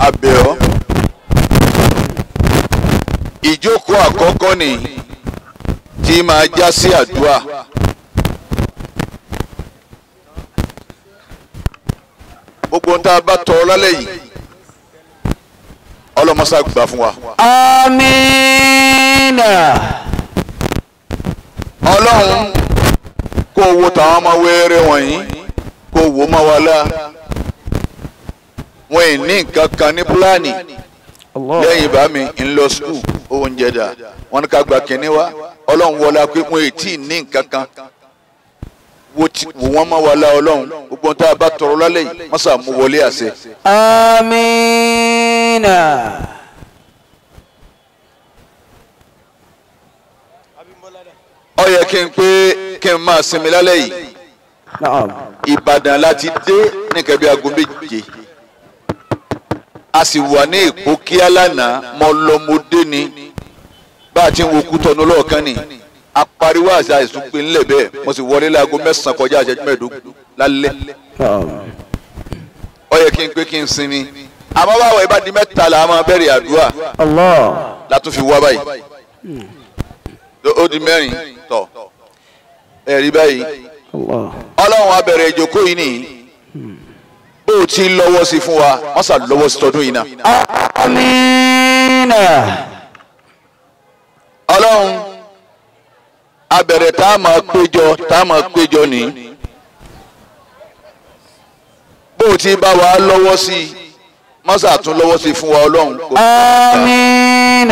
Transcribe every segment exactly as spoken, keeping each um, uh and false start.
abẹ́ọ́ ìjókòó àkọ́kọ́ ni tí máa já sí àdúrà gbogbo ń tá a bá tọrọ lálẹ́ yìí ọlọ́mọṣá gbà fún wa. Àmín. ọlọ́run kó wo tàwọn ọmọ wẹ́rẹ́ wọ̀nyí kó wo mọ́ wa lá wọn ì ní nǹkan kan ní pílánì lẹ́yìn bá mi ń lọ skul oúnjẹ dà wọn ní ká gba kínní wa ọlọ́run wọlá pé wọn ì tí ì ní nǹkan kan wò wọ́n mọ́ wa lá ọlọ́run gbogbo tá a bá tọrọ lálẹ́ yìí mọ́sà mú wọlé àṣẹ. Àmín. ó yẹ kí n pé kí n máa sinmi lálẹ́ yìí Ìbàdàn láti dé nìkan bí aago méje a sì wà ní Èkó kíá lánàá mọ lọmọdé ni bá a ti ń wo Kútọ̀nù lọ́ọ̀kan ni apariwo àti àìsùn pé ńlẹ̀ bẹ́ẹ̀ mo sì wọlé láago mẹ́sàn-án kọjá àṣẹjú mẹ́ẹ̀ẹ́dógún lálẹ́ ó yẹ kí n pé kí n sinmi àmọ́ báwo ibà di mẹ́ta là á máa bẹ̀rẹ̀ àdúrà látún fi wá báyìí ó di mẹ́rin tọ̀ ẹ̀rí báyìí ọlọ́run á bẹ̀rẹ̀ ìjókòó yìí nìyí bó o ti lọ́wọ́ sí fún wa wọ́n sà lọ́wọ́ sí tọdún yìí náà. Àmín. ọlọ́run á bẹ̀rẹ̀ tá a máa péjọ tá a máa péjọ ní bó o ti bá wa lọ́wọ́ sí wọ́n sà tún lọ́wọ́ sí fún wa ọlọ́run. Àmín.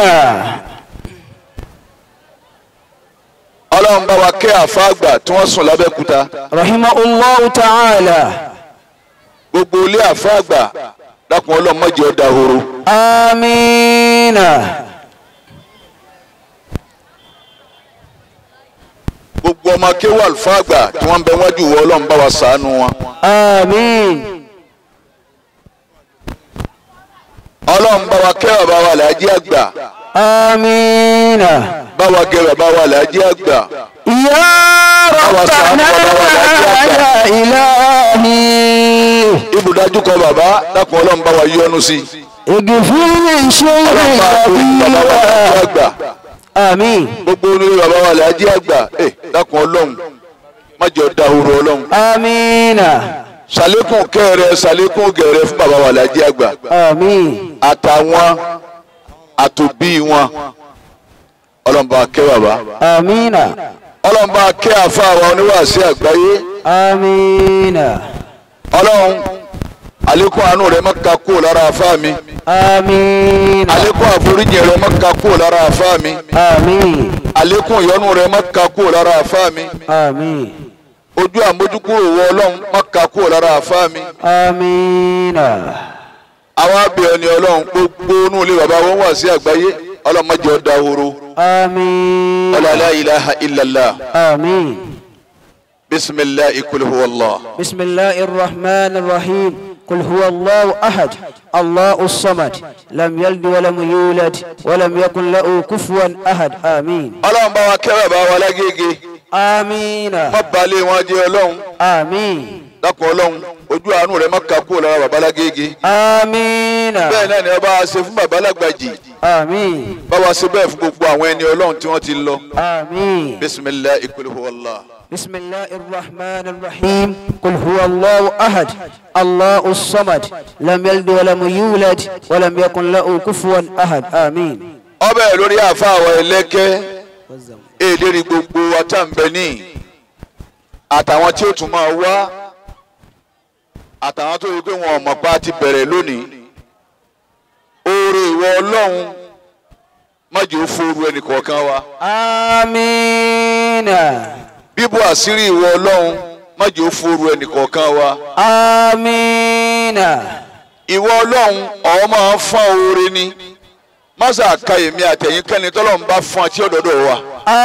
ọlọ́run bá wa kẹ́ àfáàgbà tí wọ́n sùn lábẹ́kúta. Rahimahullahu ta'ala. gbogbo ilé àfáàgbà dákun ọlọ́run má jẹ́ ó dahoro. Àmín. gbogbo ọmọ kéwà àlùfáàgbà tí wọ́n ń bẹ wájú wọ ọlọ́run bá wa ṣàánú wọn. Àmín. ọlọ́run bá wa kẹ́ bàbá wa Láàjì àgbà. Àmín. bá wa kẹ́ bàbá wa Láàjì àgbà. Ya Rabbana ya Ilahi. ibùdájú kọ bàbá dákun ọlọ́run bá wa yọ́nú sí. Igfirli ọlọ́run bá wa kẹ́ bàbá wa Láàjì àgbà. Àmín. gbogbo olórí bàbá wa Láàjì àgbà ẹ dákun ọlọ́run má jẹ́ ó dahoro ọlọ́run. Àmín. ṣàlékún kẹrẹ ṣàlékún gẹrẹ fún bàbá wa Láàjì àgbà. Àmín. àtàwọn àtòbí wọn ọlọ́run bá kẹ́ bàbá. Àmín. ọlọ́run bá kẹ́ àfáà wa oníwàásí àgbáyé. Àmín. ọlọ́run àlékún àánú rẹ̀ má ka kúrò lára àfáà mi. Àmín. àlékún àforíjì rẹ̀ má ka kúrò lára àfáà mi. Àmín. àlékún ìyọ́nú rẹ̀ má ka kúrò lára àfáà mi. Àmín. ojú àmójúkúrò wọ ọlọ́run má ka kúrò lára àfáà mi. Àmín. àwọn abẹ́ẹ̀ ni ọlọ́run gbogbo inú ilé bàbá wọn wà sí àgbáyé ọlọ́run má jẹ́ ó dahoro. Àmín. la ilaha illallah. Àmín. bisimilahi kul huwa Allah. Bismillahir Rahmanir Rahim. قل هو الله أحد الله الصمد لم يلد ولم يولد ولم يكن له كفوا أحد آمين. ọlọ́run bá wa kẹ́ bàbá wa Lágége. آمين. má balẹ̀ wọn jẹ́ ọlọ́run. آمين. dákun ọlọ́run ojú àánú rẹ̀ má ka kúrò lára bàbá Lágége. آمين. bẹ́ẹ̀ náà ni ọba wa ṣe fún bàbá Lágbàjì. آمين. bá wa ṣe bẹ́ẹ̀ fún gbogbo àwọn ẹni ọlọ́run tí wọ́n ti lọ. آمين. bisimilahi kul huwa Allah. بسم الله الرحمن الرحيم قل هو الله أحد الله الصمد لم يلد ولم يولد ولم يكن له كفوا أحد آمين. ọbẹ̀ lórí àfa àwọn ẹlẹ́kẹ́ èdèrí gbogbo àtàǹbẹ̀ní àtàwọn tí ó tún máa wá àtàwọn tó yẹ pé wọn ò mọ̀ pa ti bẹ̀rẹ̀ lónìí oore ìwọ ọlọ́run má jẹ́ ó fòru ẹnì kọ̀ọ̀kan wa. آمين. bíbú àṣírí ìwọ ọlọ́run má jẹ́ ó fòru ẹnì kọ̀ọ̀kan wa. آمين. ìwọ ọlọ́run ọ̀ máa ń fọ́n oore ni masa ka èmi àtẹ̀yìn kẹ́ni tọ́lọ́run bá fún àti ọ̀dọ́dọ̀ wa.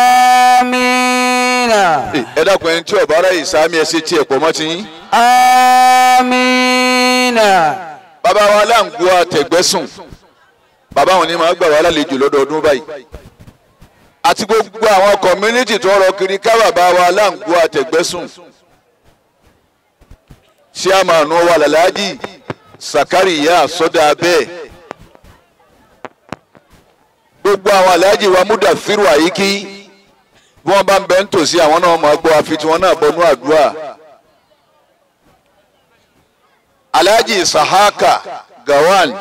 آمين. ẹ dákun ẹni tí ọba ara yìí sáámi ẹ ṣe tiẹ̀ pọ̀ mọ́ ti yín. آمين. bàbá wa láǹgó àtẹ̀gbẹ́sùn bàbá wọn ni màá gbà wá lálejò lọ́dọọdún báyìí àti gbogbo àwọn kọ̀mínítì tó rọ kiri ká bàbá wa láǹgó àtẹ̀gbẹ́sùn ṣé àmàánú wa làlájì Sàkárìyà sọ́dà bẹ́ẹ̀ gbogbo àwọn aláàjì wa Mudathiru Àyíkí bí wọ́n bá ń bẹ ń tòsí àwọn náà máa gbọ́ àfi tí wọ́n náà bọnú àdúrà. aláàjì Sahaka Gawan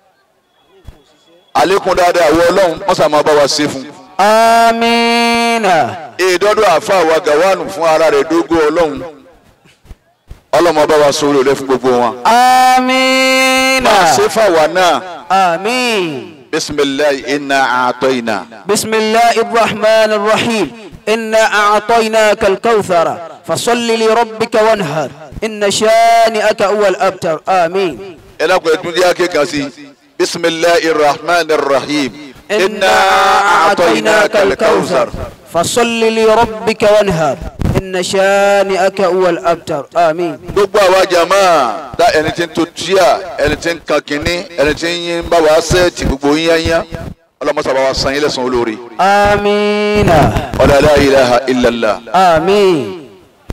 alekun dáadáa wọ Ọlọ́run wọ́n sàmà bá wa ṣe fún. Amina. èdọ́dọ̀ àfa wa Gawan fún ara rẹ̀ dógó Ọlọ́run ọlọ́mọ bá wa sọ̀rọ̀ rẹ̀ fún gbogbo wọn. Amina. máa ṣe fáwa náà. Amin. bisimilayi inna a'tayna. bisimilahi rahman rahim. inna a'tainaka al-kawthara fasalli li rabbika wanhar inna shani'aka huwal abtar. Amin. ẹ dákun ẹdun díẹ̀ kékan sí bisimilayi rahman rahim. inna a'tainaka al-kawthar fasalli li rabbika wanhar inna shani'aka huwal abtar. Amin. gbogbo àwa jama da ẹni tí ń to tíya ẹni tí ń kan kínní ẹni tí ń yín bá wa sẹ́ẹ̀tì gbogbo yín yányá ọlọ́mọsá bá wa san yín lẹ́san olóore. Amina. ọ̀la la ilaha illallah. Amin.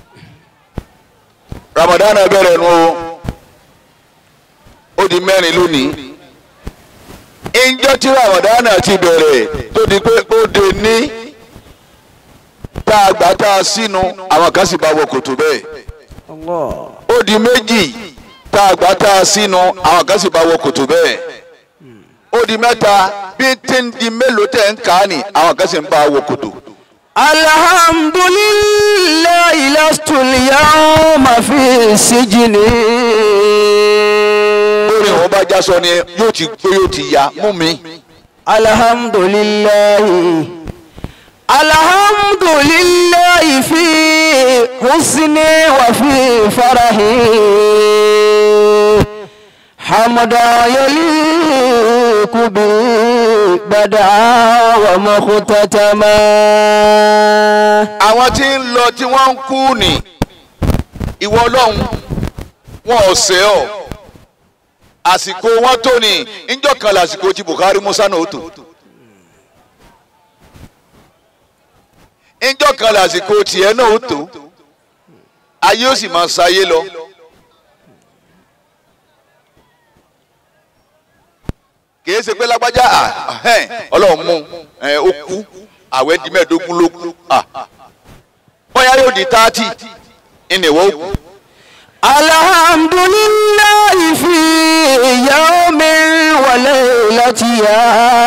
Ramadan bẹ̀rẹ̀ nu ó di mẹ́rin lónìí. ìjọ tí Ramadan ti bẹ̀rẹ̀ tó di pé ó de ní tá a gbà tá a sínú àwọn kan sì bá wọ kòtò bẹ́ẹ̀. Allah. ó di méjì tá a gbà tá a sínú àwọn kan sì bá wọ kòtò bẹ́ẹ̀. ó di mẹ́ta bí tí ń di mélòó tẹ̀ ń kà á ní àwọn kan sì ń bá wọ kòtò. Alhamdulillahi lastu al-yawma fi sijni. lórí ìwọ̀n bá já sọ ni yóò ti gbé yóò ti ya mú mi. Alhamdulillahi. Alhamdulillahi fi husni wa fi farahi. Hamda yaliku bi bada'a wa mukhtatama. àwọn tí ń lọ tí wọ́n ń kú ni ìwọ Ọlọ́run wọn ò ṣẹ̀ ọ́ àsìkò wọn tó ní ìjọ kan lásìkò tí Buhari Musa náà ó tò ìjọ kan lásìkò tiẹ̀ náà ó tò ayé ó sì máa ṣayé lọ. kìí ṣe pé lágbájá Ọlọ́run mú ó kú àwẹ̀ di mẹ́ẹ̀ẹ́dógún ló kú bóyá yóò di tààtì ìnìwọ́ kú. Alhamdulillahi fi yawmin wa laylatiha.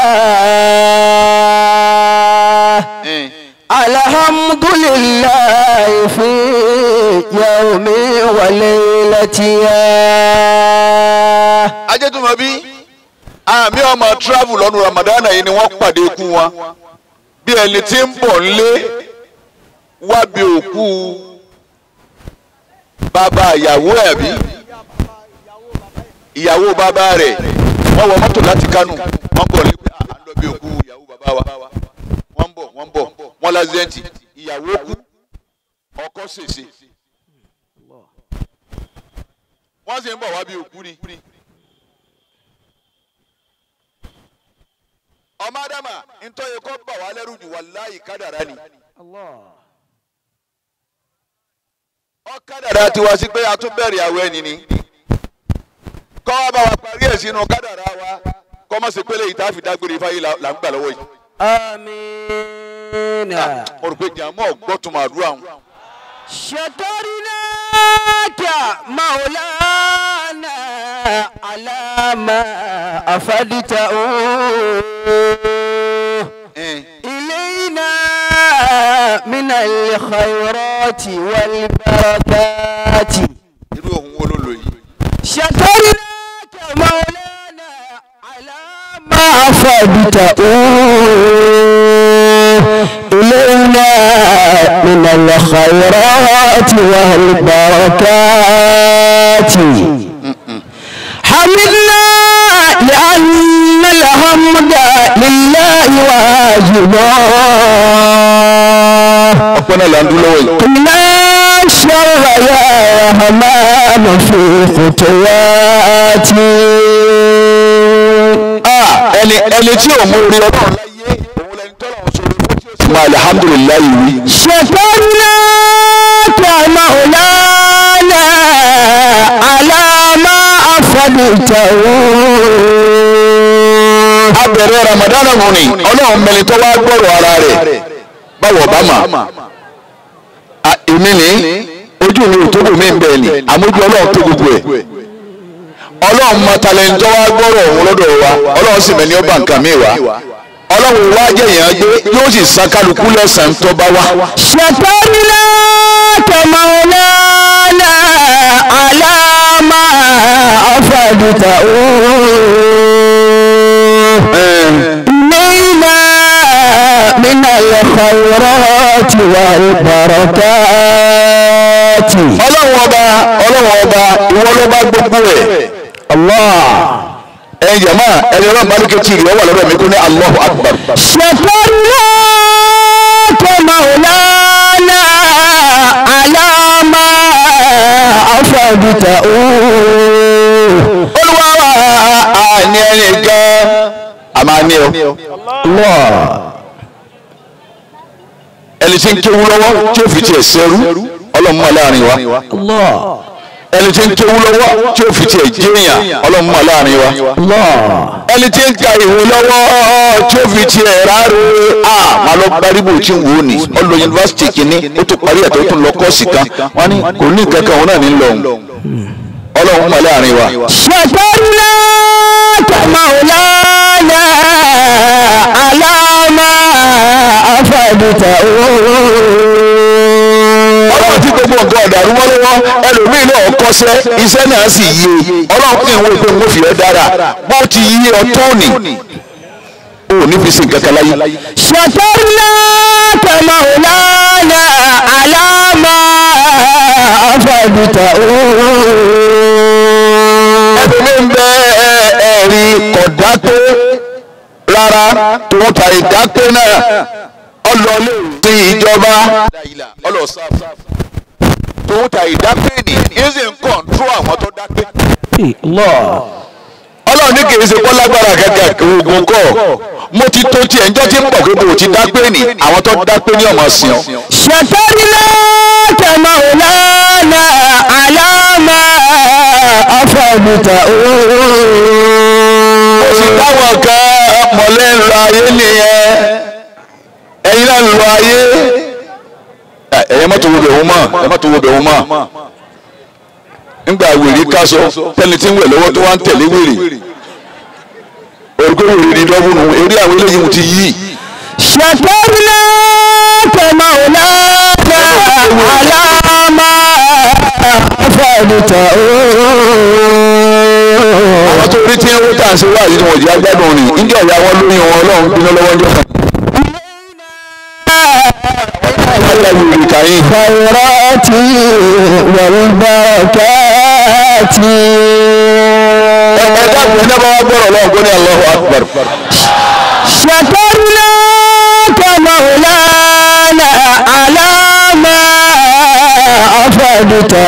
Alhamdulillahi fi yawmin wa laylatiha. ajẹ́tùmọ̀ bí àmì ọmọ travel lọ́nu Ramadan yìí ni wọ́n pàdé ikú wọn bí ẹni tí ń bọ̀ nílé wá bí òkú bàbá ìyàwó ẹ̀ bí ìyàwó bàbá rẹ̀ wọ́n wọ mọ́tò láti Kánò wọ́n bọ̀ ní pé à ń lọ bí òkú ìyàwó bàbá wa wọ́n ń bọ̀ wọ́n ń bọ̀ wọ́n lásìdẹ́ǹtì ìyàwó kú ọkọ ṣèṣe wọ́n sì ń bọ̀ wá bí òkú ni. ọmọ adama ntọ́yẹ kọ́ bà wá lẹ́rù jù wàláyì kádàrá ni. ọ kádàrá tiwa sí pé a tún bẹ̀rẹ̀ àwọ̀ ẹni ni. kọ́ wa bá wa parí ẹ̀ sínú kádàrá wa kọ́ mọ̀ sí pélé yìí tá a fi dágbére fáyé là ń gbà lọ́wọ́ yìí. Amina. mo rò pé jàmọ́ gbọ́tùmọ̀ àdúrà wọn. Shakarinaka maulana alama afadita ilayna min al-khayrati wal barakati. irú ohun wo ló lò yìí. Shakarinaka maulana alama afadita ilayna من الخيرات والبركات. حمدنا لأن الحمد لله واجبا قلنا الشر يا رحمن في خطواتي. ẹni ẹni tí ò mú orí ọdún láyé òun lẹni tọ́lọ̀ ń sọ̀rọ̀ fún tí ó sì máa alhamdulilayi wí. شكرنا مولانا على ما أفضلته abẹ̀rẹ̀ Ramadan wò ni ọlọ́run mẹ́rin tó wá gbọ́rọ̀ ara rẹ̀ báwo bá mà èmi ní ojú mi ò tó bò mí ń bẹ̀ ni àmójú ọlọ́run tó gbogbo ẹ̀ ọlọ́run mọ talẹ̀ntọ́ wá gbọ́rọ̀ òun lọ́dọ̀ wa ọlọ́run sì mẹ́ni ọba nǹkan mi wá ọlọ́run wá jẹ́ èèyàn gbé yóò sì san kálukú lẹ́sàn-án tó bá wá. ṣètọ́nilá tọmọlẹ́lẹ́ aláàmà afẹ́dùtà ooo nínú nínú al-khayrati wal-barakati. ọlọ́run ọba ọlọ́run ọba ìwọ ló bá gbogbo ẹ̀. Allah ẹ jama ẹni ọlọ́run bá ní kẹ́tì ìrìn ọwọ́ lọ́dọ̀ mi kó ní Allahu Akbar. ṣètọ́nilá tọmọlẹ́lẹ́ aláàmà afẹ́dùtà ooo. olúwa wa àní ẹni gan àmà ní ọ. ẹni tí ń kéwú lọ́wọ́ tí ó fi tiẹ̀ sẹ́rú ọlọ́run mọ̀ láàrin wa. ẹni tí ń kéwú lọ́wọ́ tí ó fi tiẹ̀ jéèyàn ọlọ́run mọ̀ láàrin wa. ẹni tí ń ka ìwé lọ́wọ́ tí ó fi tiẹ̀ ráre a máa lọ gbáríbù tí ń wò ó ní ọlọ yunifásitì kìíní ó tún parí ẹ̀tọ́ tó ń lọ kọ́ọ̀sì kan wọ́n ní kò ní nǹkan kan òun náà ní lọ́hùn ọlọ́run mọ̀ láàrin wa. ṣètọ́nilá tọmọlẹ́lẹ́ aláàmà afẹ́dùtà ooo. ọlọ́run tí gbogbo nǹkan ọ̀dàrú mọ́ lọ́wọ́ ẹlòmíì náà kọ́ṣẹ́ iṣẹ́ náà sì yé ọlọ́run kí n wo pé n kò fi ẹ́ dára bó ti yí ọ tóòní o ò ní fi sin kankan láyé. ṣètọ́nilá tọmọlẹ́lẹ́ aláàmà afẹ́dùtà ooo. ẹbí mi ń bẹ ẹ̀rí kọ̀dá tó rárá tó ń ta ìdá pé náà ọlọ́ọ̀lẹ́ ti ìjọba ọlọ́ọ̀sáfù tó ń ta ìdá pé ní ìṣe ń kọ̀ǹtró àwọn tó dá pé. ọlọ́run ní kìí ṣe kọ́ lágbára gẹ́gẹ́ oògùn kọ́ mo ti tó tiẹ̀ ń jọ́ tí ń pọ̀ pé mo ti dá pé ní àwọn tó dá pé ní ọmọ sí ọ. ṣètọ́nilá tọmọlẹ́lẹ́ aláàmà afẹ́dùtà ooo. ó sì dáwọn kan mọ̀lẹ́ ń lọ ayé nìyẹn ẹ̀yin náà ń lọ ayé ẹ̀yẹ mọ́tò wo bẹ̀ wọ́n mọ́ ẹ̀ mọ́tò wo bẹ̀ wọ́n mọ́ ńgbà wèrè kásọ tẹ́ni tí ń wẹ̀ lọ́wọ́ tó wá ń tẹ̀lé wèrè orúkọ wèrè ní dọ́bùnù eré àwọn eléyìí mo ti yí. ṣètọ́nilá tọmọlẹ́lẹ́ aláàmà afẹ́dùtà ooo. àwọn tó rí tí ń wó tà ń ṣe wáyé tí wọ́n jẹ́ agbádùn ni ń jẹ́ ọ̀yà wọn lórí wọn ọlọ́run bínú lọ́wọ́ ń jọ kan. khayrati wal barakati. ẹ dákun iná bá wá gbọ́rọ̀ lọ́wọ́ kó ní Allahu Akbar. ṣètọ́nilá tọmọlẹ́lẹ́ aláàmà afẹ́dùtà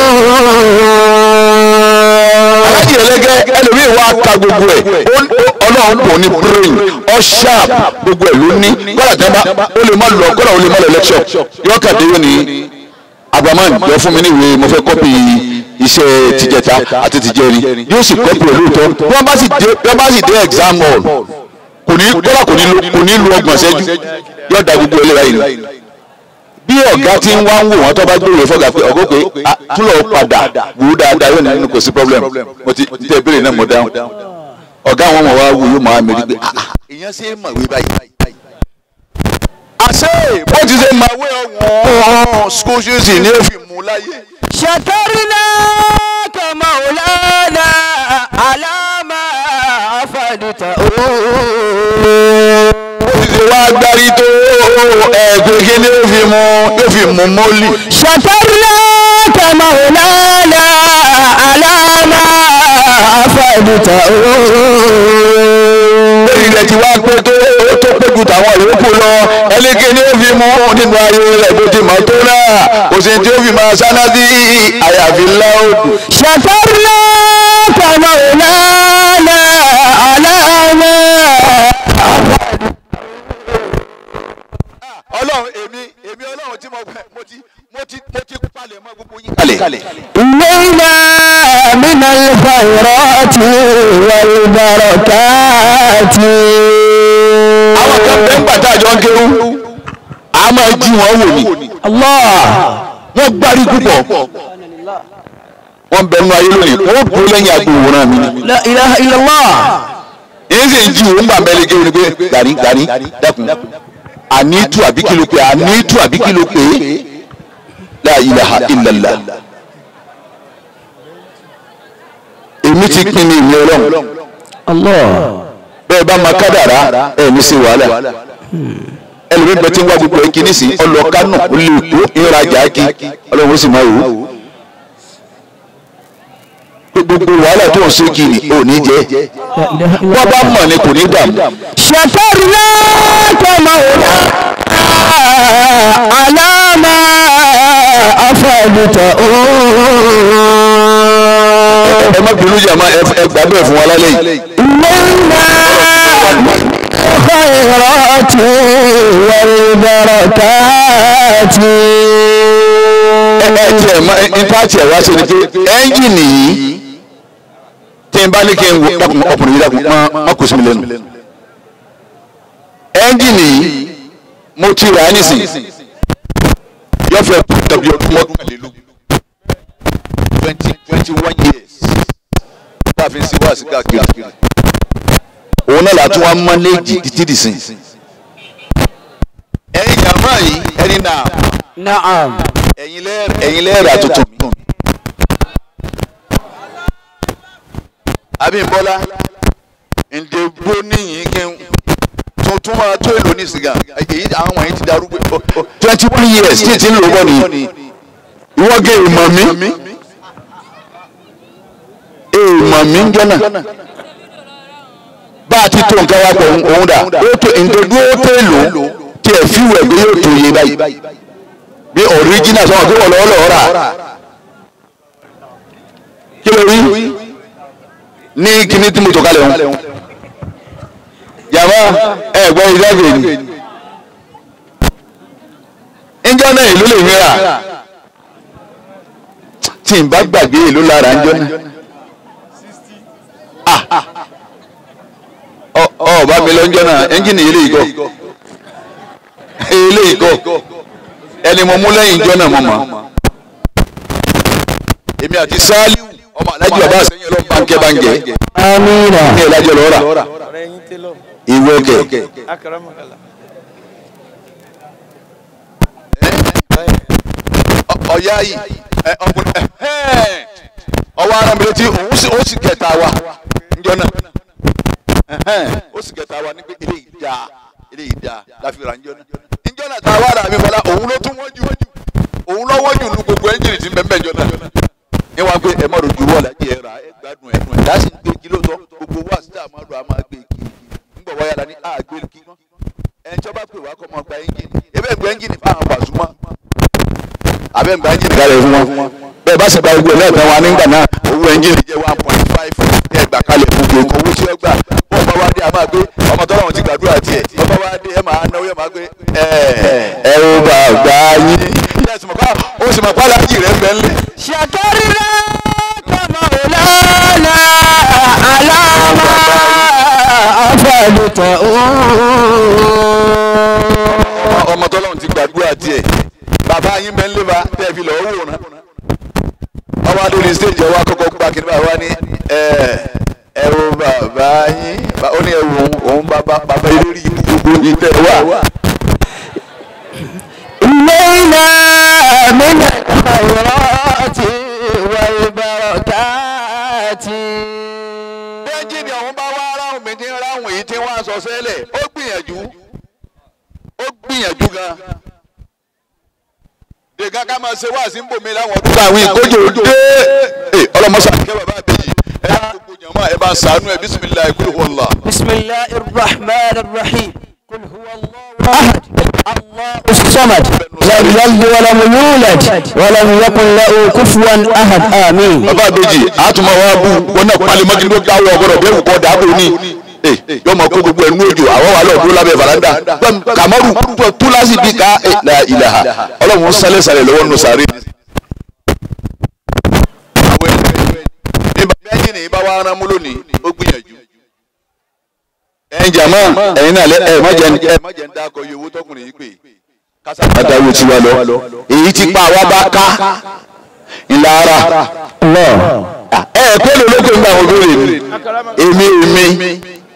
ooo. alájì ẹlẹgẹ́ ẹlòmíì wá ta gbogbo ẹ̀ ọlọ́run kò ní brain ọ sharp gbogbo ẹ̀ ló ní kọ́lá jẹba ó lè má lọ kọ́lá ó lè má lọ lecture yọkàdé yóò ní Abdulrahman yọ fún mi ní ìwé mo fẹ́ kọ́pì iṣẹ́ tìjẹta àti tìjẹrin yóò sì kọ́pì ẹ̀ lóòótọ́ bí wọ́n bá sì dé bí wọ́n bá sì dé exam hall kò ní kọ́lá kò ní lu kò ní lu ọgbọ̀n ṣẹ́jú yóò da gbogbo ẹlẹ́ra yìí bí ọ̀gá tí ń wá ń wò wọ́n tó bá gbòòrò fọ́gà pé ọ̀gọ́ pé túnlọ̀ padà wò ó dáadáa yóò ní nínú kò sí problem mo ti tẹ́ ìbéèrè náà mo dáhùn ọ̀gá àwọn ọmọ wa wò yóò máa mẹ́rin pé èèyàn ṣe é mọ̀wé báyìí. àṣé bó ti ṣe máa wé ọ̀wọ́n school shoes ní èèfì mú láyé. ṣètọ́nilá tọmọlẹ́lẹ́ aláàmà afẹ́dùtà ooo. ó ti ṣe wá gbárí tó ẹ̀ẹ́dùn kí ni ó fi mú yóò fi mú mọ́lì. ṣètọ́nilá tọmọlẹ́lẹ́ aláàmà afẹ́dùtà ooo. ilẹ̀ tí wá pé tó tó pé ju tàwọn ìyókù lọ ẹlẹ́gẹ́ ni ó fi mú nínú ayé rẹ̀ bó ti mọ̀ tó náà kò sí tí ó fi máa sáná sí àyàfi láòdù. ṣètọ́nilá tọmọlẹ́lẹ́ aláàmà afẹ́dùtà. ọlọ́run èmi èmi ọlọ́run tí mo mo ti mo ti mo ti palẹ̀ mọ́ gbogbo yín kalẹ̀. إلينا من الخيرات الخيرات والبركات. àwọn kan bẹ́ẹ̀ ń gbàtà àjọ ń kéwú a máa jí wọn wò ní. Allah. wọ́n gbárí púpọ̀ wọ́n bẹ nínú ayé lónìí wọ́n kú lẹ́yìn agbóhùnrán mi ni. La ilaha illallah. èyí sì ń jí òun gbà mẹ́lẹ̀ kéwú ni pé gàrí gàrí dákun àníìtú àbí kí ló pé àníìtú àbí kí ló pé la ilaha illallah. èmi ti pin ní ìlú ọlọ́run. Allah. bẹ́ẹ̀ bá ma kádàrá ẹ̀ ní sí wàhálà ẹlòmí bẹ tí ń wá gbogbo ẹ kìíní sí ọlọ kánò olè kó ìrajà kí ọlọ́run ó sì máa wò ó gbogbo wàhálà tó ń ṣe kiri ò ní jẹ wọn bá mọ̀ ni kò ní dààmú. ṣàtàrínà kọmọ òun àlámà afọlùtọ ooo. ẹ má bínú jàmá ẹ gbà bẹ́ẹ̀ fún wa lálẹ́ yìí. الخيرات والبركات. ẹ ẹ nípa tiẹ̀ wá sí ni pé ẹ́ńjìnì yìí tí n bá ní kí n wò dákun ọkùnrin yìí dákun má kó sí mi lẹ́nu. ẹ́ńjìnì yìí mo ti rà á nísìn yóò fẹ́ tàbí ọdún mọ́kànlélógún twenty twenty one years tá a fi ń ṣe wá sí káàkiri òun náà látún wá mọ́lẹ́jì títí dì sí. ẹ̀yin jàmbá yìí ẹni náà. Naam. ẹ̀yin lẹ́ẹ̀rẹ̀ ẹ̀yin lẹ́ẹ̀rẹ̀ àtúntò mi. Abímbọ́lá ǹdẹ̀gbó níyìn kí n tuntun máa tó èlò ní sìgá èyí àwọn wọ̀nyí ti darúgbó. twenty one years tí ti ń lò bọ́ ni ìwọ́gẹ̀ ìmọ̀ mi èèmọ̀ mi ń jọ́nà bá a ti tó nǹkan wá pọ̀ òun dà ó tó ìdòdó ó tó èlò tí ẹ̀ fi wẹ̀ bí yóò tó yé báyìí bí ọ̀ríjínà sọ̀rọ̀ tó wọ̀ lọ́wọ́ lọ́wọ́ rà kí ló rí ní kíní tí mo tò kalẹ̀ wọn yàrá ẹ̀ gbọ́ ìdágbé ni ńjọ́ náà èló lè mìíràn tí n bá gbàgbé èló lára ńjọ́ náà ọ bá mi lọ́njọ́ náà ẹ́ńjìnì eléyìí kọ́ eléyìí kọ́ ẹni mo mú lẹ́yìn ìjọ náà mo mọ̀ èmi àti Sálíù ọmọ alájọ bàbá àṣẹyìn lọ bánkẹ́ bánkẹ́ Amina. ní ìlàjọ lọ́ra ìwé ọkẹ́ ọ̀yá yìí ọkùnrin ọwọ́ ara mi létí òun sì kẹta wa ńjọ náà ó sì kẹta wa ní pé ilé ìdá ilé ìdá láfi ra njọ́ náà njọ́ náà tá a wá rà mí fọlá òun ló tún wọ́n jù òun lọ́ wọ́n jù nu gbogbo ẹ́ńjìnì tí ń bẹ́ẹ̀ njọ́ náà ní wàá pé ẹ má rojú wọ́ọ̀lù ajé ẹ rà ẹ gbádùn ẹ̀ ẹ̀ láti gbé kí ló tọ́ gbogbo wá sí àmọ́ lọ àmọ́ gbé kí ńgbọ̀ wáyà la ní àgbé kí ẹ̀ ń tọ́ba pè wá kọ́ mọ́ gba ẹ́ńjìnì ebe gbé ẹ́ńjìnì fáwọn Pasuma àbẹ́ ń gba ẹ́ńjìnì kalẹ̀ fún wọn bẹ́ẹ̀ bá sì gba gbogbo ẹ̀ lẹ́ẹ̀kan wa nígbà náà owó ẹ́ńjìnì jẹ́ one point five ẹ̀ gbà kalẹ̀ gbogbo owó tí ó gbà bọ́ọ̀ bá wá dé a máa gbé ọmọ tọ́lá wọn ti gbàdúrà tiẹ̀ ọba wá dé ẹ máa náwó ẹ máa gbé ẹ ẹ ó bá gbà yín ẹ sì mọ̀ ká ó sì mọ̀ ká láàjì rẹ̀ ń bẹ́ ńlẹ̀. ṣàkárìrà kama òlànà àlámà afọlùtọ ooo. ọmọ tọ́lá wọn ti gbàdúrà tiẹ̀ bàbá yín bẹ́ ńlẹ̀ bá tẹ̀ fi lọ́ọ́ wò ná ọwọ́ adóni stage ọwọ́ akọ́kọ́ gbà kí ni bàbá ní ẹ ẹ wo bàbá yín ó ní ẹwù òun bàbá bàbá yín lórí gbogbo yìí tẹ̀ wá. إلينا من الخيرات والبركات. bẹ́ẹ̀jì ni àwọn bá wá aráhùn mi ti ń ráhùn èyí tí wọ́n á sọ sẹ́lẹ̀ ó gbìyànjú ó gbìyànjú gan. dèkà ká máa ṣe wá sí nbòmí láwọn ọdún. láwọn ìkójò dé ọlọmọṣà kẹ bàbá àbẹjì ẹ bá gbogbo jàmá ẹ bá ṣàánú ẹ bisimilayi kúlù wọlá. bisimilahi rahman rahim kul huwa allahu ahad allahu samad lam yalid walam yulad walam yakun lahu kufuwan ahad amin. bàbá àbẹjì àtúmọ̀ wa bú wọn náà pálí mọ́kìlì ló dáwọ́ ọgbọ́dọ̀ bẹ́ẹ̀ kọ́ dàbò ní yóò máa kó gbogbo ẹnu òjò àwọn wà lọ́ọ̀dún lábẹ́ faranda kàmọ́rù túlásì bíi ká la ilaha ọlọ́run sálẹ̀ sálẹ̀ lọ́wọ́ nù sáré. bẹ́ẹ̀ni ní bá wa rán mú lónìí ó gbìyànjú. ẹ̀yin jàmọ́ ẹ̀yin náà ẹ̀ má jẹ́ ẹ̀ má jẹ́ ń dákọ̀ iye owó tọkùnrin yìí pé kásá. adáwó ti wá lọ èyí ti pa àwa bá ká ńlá ara ẹ ẹ pé lóko ń bá àwọn olóore mi èmi èmi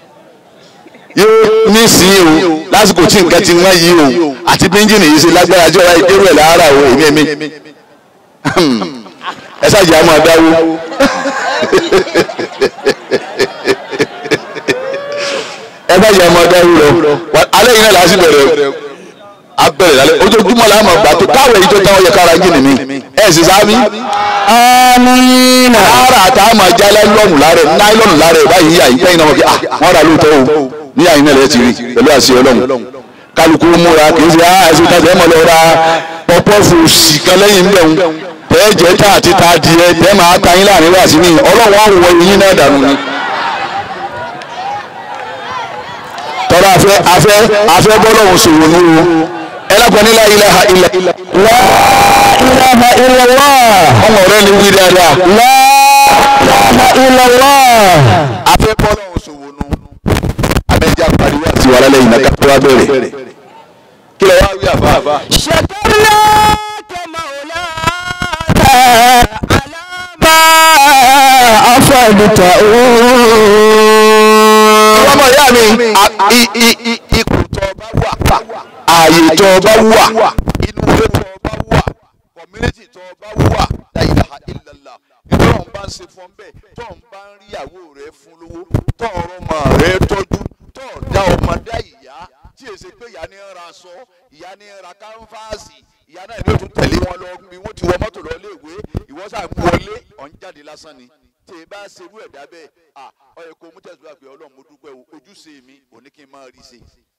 yóò ní sí o lásìkò tí nǹkan ti wọ́n yìí o àti bíńjìnì yìí ṣe lágbára jọra ìdérò ẹ̀ lára o èmi èmi ẹ ṣáàjì àmọ́ adáwó ẹ bá yẹ ọmọ adáwó lọ alẹ́ yìí náà láti bẹ̀rẹ̀ abẹ́rẹ́ lálẹ́ ojoojúmọ́ la máa gbà tó káwé yìí tó táwọn yẹ kára jìnnì mi ẹ̀ sì sáámi. amiina. ara àtà máa já láìlọ́nù lára ẹ̀ náìlọ́nù lára ẹ̀ báyìí yà yìí náà wọ́n fi wọ́n rà lóòótọ́ o ní àyìn náà lẹ́ ti rí pẹ̀lú àṣẹ ọlọ́run kálukú múra kì í ṣe àìsàn tàbí ẹ̀ mọ̀ lọ ra pọ́pọ́fù sì kan lẹ́yìn ńbẹ̀ ń tẹ́ jẹ́ tá àti ta adìẹ tẹ́ máa ta yín láàrin wá sí ní ọlọ́run á wọ eyín náà dànù ni. tọ́lá afẹ́ afẹ́ afẹ́ bọ́lọ́hún sòwò ní o ẹ lápẹ́ ní la ilaha illa la ilaha illallah ọmọ rẹ ni wí dáadáa la ilaha illallah afẹ́ bọ́lọ́hún sòwò ní abẹ́jà pariwo àti wàhálà lẹ́yìn náà ká tó wá bẹ̀rẹ̀ kí lè wá wí àfa. ṣètìlá kẹmàlá àlámà afẹ́dùtà ooo. ọmọ ìyá mi ipò tó bá wà ààyè tó bá wà inú ilé tó bá wà community tó bá wà la ilaha illallah ìtọ́rọ̀ ń bá ń ṣe fún bẹ́ẹ̀ tó ń bá ń rí ìyàwó rẹ̀ fún lówó tó ọ̀rọ̀ ọmọ rẹ̀ tọ́jú tó dá ọmọ dá ìyá tí èsì pé ìyá ní ń ra aṣọ ìyá ní ń ra káńfàásì ìyá náà ní o tún tẹ̀lé wọn lọ bí wọ́n ti wọ mọ́tò lọ léèwé ìwọ sáà ń wọlé ọ̀ ń jáde lásán ni tí ẹ bá ṣerú ẹ̀dá bẹ́ẹ̀ à ọ yẹ kó mú tẹ̀síwájú pé ọlọ́run mo dúpẹ́ o ojúṣe mi ò ní kí n máa rí ṣe.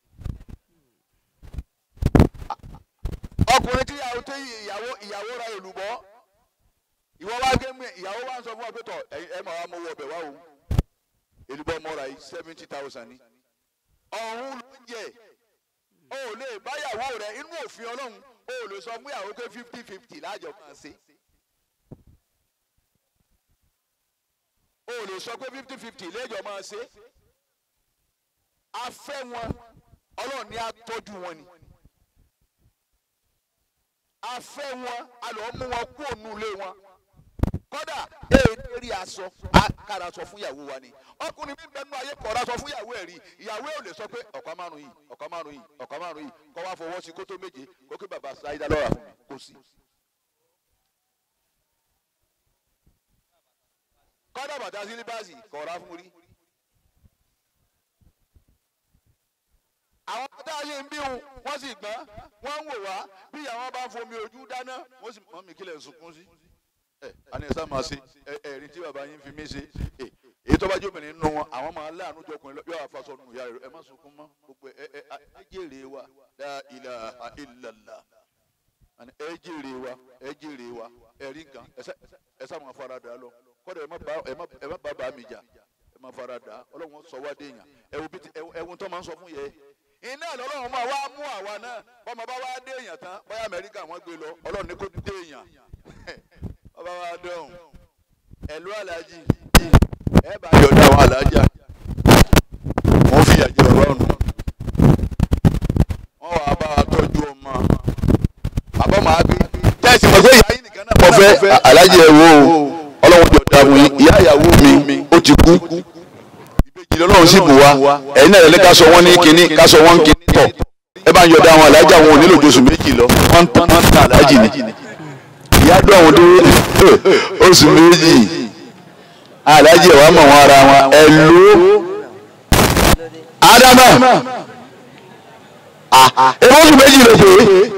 ọkùnrin tí ìyàwó tó ìyàwó ìyàwó ra èlùbọ́ ìwọ wá gbé mi ìyàwó wá ń sọ fún ọ pé tọ ẹ máa wá mọ owó ọbẹ̀ wá o èlùbọ́ mọ́ra yìí seventy thousand ni ọ̀hún ló ń jẹ o ò lè báyàwó rẹ inú òfin ọlọ́run o ò lè sọ fún ìyàwó pé fifty fifty láàjọ máa ṣe. o lè sọ pé fifty fifty lẹ́jọ́ máa ṣe afẹ́ wọn ọlọ́run ní atọ́jú wọn ni afẹ́ wọn a lọ mú wọn kú ònú ilé wọn kódà èdè rí aṣọ kára sọ fún ìyàwó wa ni ọkùnrin bí bẹnu ayé kọ̀ọ̀rọ̀ aṣọ fún ìyàwó ẹ̀ rí ìyàwó ẹ̀ ò lè sọ pé ọ̀kan márùn yìí ọ̀kan márùn yìí ọ̀kan márùn yìí kọ́ wá fọwọ́ sí kó tó méje kó kí bàbá sáyidá lọ́ra fún mi kó sí. kọ́dà bàtà sílíbàsì kọ̀ọ̀rọ̀ fún rí. àwọn tá a yé ń bí wọn wọ́n sì gbọ́n wọ́n ń wò wá bí àwọn bá ń fomi ojú dáná wọ́n sì mọ́ mi kílẹ̀ sunkún sí. ẹ àní ẹ sá máa ṣe ẹ ẹ̀rín tí bàbá yín fi mí ṣe ẹ èyí tó bá jẹ́ obìnrin nínú wọn àwọn máa láàánú jọkùnrin yóò àfàṣọ nù ìyá rẹ ẹ má sunkún mọ́ gbogbo ẹ ẹ ẹ jèrè wa la ilaha illallah ẹ jèrè wa ẹ jèrè wa ẹ̀rí nǹkan ẹ sá máa fara dà lọ kọ́dà ẹ má bá ẹ má ẹ má bá bá mi jà ẹ má fara dà ọlọ́run sọ wá déèyàn ẹ̀wù bí ẹ̀wù tó máa ń sọ fún yẹ iná lọ́lọ́run máa wá mú àwa náà bọ́mọ bá wá déèyàn tán báyà Amẹ́ríkà wọ́n gbé lọ ọlọ́run ní kó déèyàn ọba wa dọ̀hún ẹ̀lú aláàjì ẹ bá yọ̀dá àwọn aláàjà wọ́n fi àjẹ ọlọ́run wọ́n wàá bá wa tọ́jú ọmọ àbọ̀ máa gbé tẹ́sí mọ̀ pé ìyá yìí nìkan náà. mo fẹ́ aláàjì ẹ̀ wo ọlọ́run jọ dààmú ìyá ìyàwó mi ó ti kú ìbejì lọ́lọ́run sì bù wá ẹ̀yin náà lẹ́ka sọ wọ́n ní kínní ká sọ wọ́n kínní tọ̀ ẹ bá ń yọ̀dá àwọn aláàjà wọn ò nílò oṣù méjì lọ wọ́n ń tán aláàjì ni ìyá dùn àwọn tó oṣù méjì aláàjì ẹ̀ wá mọ̀ wọn ara wọn ẹ̀ ló ádámà ẹ̀ oṣù méjì ló pé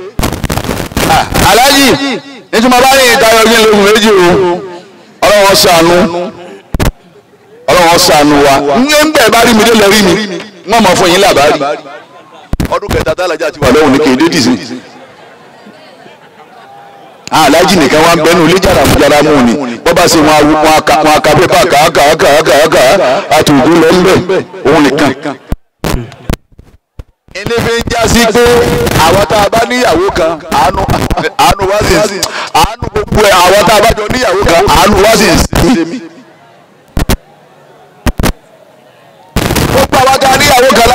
aláàjì nítorí mo bá ní ìtayọ yín lóṣù méjì o ọlọ́wọ́n ṣàánú ọlọ́wọ́n ṣàánú wa ní ń bẹ̀ bá rí mi dé lọ rí mi wọ́n mọ̀ fún yín làbárí ọdún kẹta tálájà ti wà lọ́wọ́ ní kéde dì sí aláàjì nìkan wá ń bẹnu ilé jàràmùjàràmù ni wọ́n bá ṣe wọn aka pépà kàákàákàákàá àtògùn lọ ń bẹ̀ òun nìkan. ilé fi ń já sí pé àwọn tá a bá níyàwó kan àánú àánú wá sí àánú gbogbo ẹ̀ àwọn tá a bá jọ níyàwó kan àánú wá sí ṣe mí.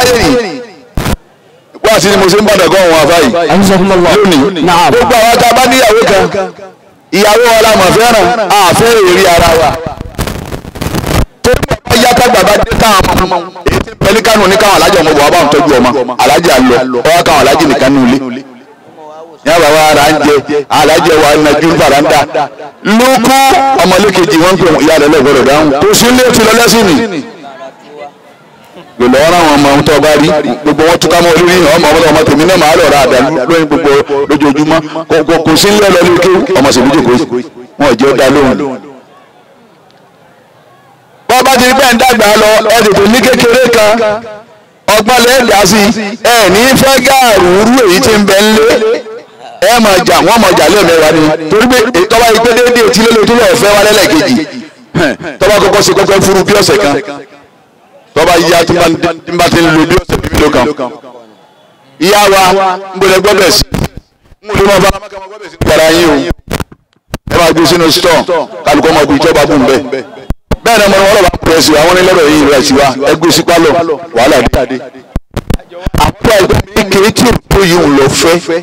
láyé ni wá sí ni mo ṣe ń bàdàn gan wọn àfáyì lónìí gbogbo àwọn tá a bá níyàwó kan ìyàwó wa la mọ̀ fẹ́ràn àfẹ́ èrè ara wa torí mo bá yá tágbà bá dé táwọn ọmọ èyí tí pẹ̀lú kánú ní káwọn alájà ọmọ bọ̀ wá bá ń tọ́jú ọmọ alájà lọ ọwọ́ káwọn alájà nìkan ní ilé ní àbáwá ara ń jẹ alájà wa nàjú faranda lókù ọmọlékejì wọn ń pè ìyá rẹ lẹ́gbọ̀dọ̀ dáhùn tó sí ilé ti lọ lẹ́sìn ni gbèlè ọ̀rọ̀ àwọn ọmọ ohun tó bá rí gbogbo wọn túká mọ́ olórí ọmọ ọmọ ọmọ tèmi náà máa lọ ra àdàlú lóyún gbogbo lójoojúmọ́ kò sí ilé ọlọ́lé ké ọmọ sì lójú kò wọn ò jẹ́ ó dá lóhùn. bọ́ bá ti rí bẹ́ẹ̀ ń dàgbà lọ ẹ tètè ní kékeré kan ọgbọ́n lè dá sí ẹ ní fẹ́ gáàrú rú èyí tí ń bẹ ńlé ẹ máa jà wọ́n máa jà lẹ́ẹ̀mẹ́wàá ni torí pé tọ́ba yìí pé déédéé tí lélẹ̀ tó lọ́ọ̀ fẹ́ wá lẹ́lẹ́kejì tọ́ba kọ́kọ́ ṣe kọ́kọ́ fúru bí ọ̀sẹ̀ kan tọ́ba yíya tí n bá ti ń lo bí ọ̀sẹ̀ bíbí ló kan ìyá wa ń gbọ́dọ̀ gbọ́dọ̀ sí ń wọlé wọn bá yàrá yín o ẹ máa gbé sínú stọ̀ kálukọ́ máa bu ìjọba bùn bẹ́ẹ̀ bẹ́ẹ̀ ni ọmọ wọn lọ́ba pẹ̀lú ẹ̀sìn àwọn onílọ́rọ̀ yìí rẹ̀ sí wa ẹ gbé sí pálọ̀ wàhálà dé àpò ẹgbẹ́ kékeré tí òkú yìí ń lọ fẹ́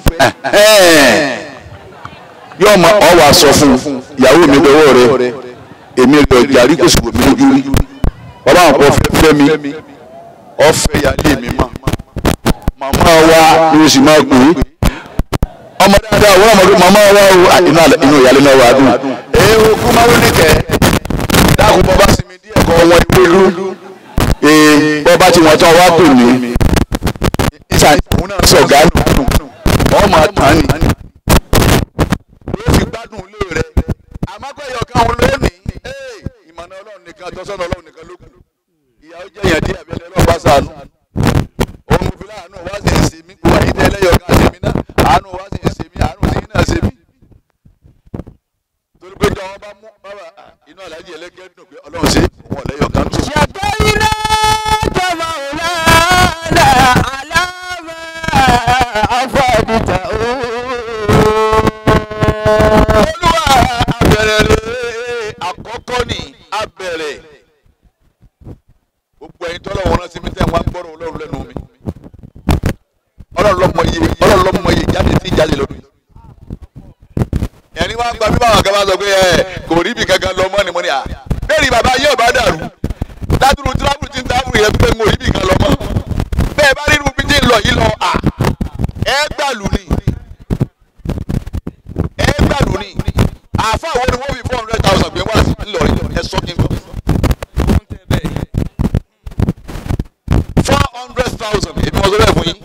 yóò máa ọ wà sọ fún ìyàwó mi dọwọ́ rẹ èmi rẹ̀ ọjà rí kò sì wò mí lójú rí bàbá àwọn kan fẹ́ mi ọ̀fẹ́ yálé mi mà màmá wa ni o sì máa pè é ọmọ dáadáa wọ́n ọmọdé màmá wa o inú ìyálé náà wà dùn èyí ogún máa ń nìkẹ́ dákun bọ́ bá sinmi díẹ̀ kọ́ wọn ìpolú ee bọ́ bá ti wọ́n tán wá pè mí ìsàlẹ̀ náà sọ̀gá nù wọ́n máa tán ni yóò fi gbádùn ilé rẹ̀ àmọ́gbẹ́yọ̀ káwọn lónìí ìmọ̀nà ọlọ́run nìkan tọ́sọ́nà ọlọ́run nìkan ló kù ìyàwó jẹ́ èèyàn díẹ̀ abẹ́lẹ́ ọlọ́run bá sànù òun fi láàánú wá sí ìsìn mi kó wáyé tẹ́lẹ̀ yọ̀ ká ṣe mí náà àánú wá sí ìsìn mi àánú sí náà ṣe mí. torí pé jọ̀wọ́ bá mú bàbá inú aláàjì ẹlẹ́gẹ́ dùn pé ọlọ́run ṣe òun ọ̀lẹ́yọ̀ kan tó. yàtọ̀ iná jọba òlànà àlámà àfọ̀dìtà olúwa abẹ̀rẹ̀ rẹ̀ àkọ́kọ́ ni abẹ̀rẹ̀ gbogbo ẹ̀yin tọ́lọ̀ wọn rántí mi tẹ́ wọn gbọ́dọ̀ ọlọ́run lẹ́nu mi ọlọ́run lọ́mọ iye ọlọ́run lọ́mọ iye jáde tí jáde lọ́dún yìí ẹni wá ń gba bí báwọn kan bá sọ pé ẹ kò rí ibi kankan lọ mọ́ ni mo ní à bẹ́ẹ̀ ni bàbá yóò bá dàrú ládùúgbò tíráfù tí ń dáàbò yẹn pé mo rí ibi kan lọ mọ́ bẹ́ẹ̀ bá rí irú bí tí ń lọ yìí lọ à ẹ gbàlù ni ẹ gbàlù ni àfa àwọn ni wọ́n fi four hundred thousand gbé wá sí ńlọrin ẹ sọ kí n gbọ́. four hundred thousand èmi wọ́n sọ bẹ́ẹ̀ fún yín.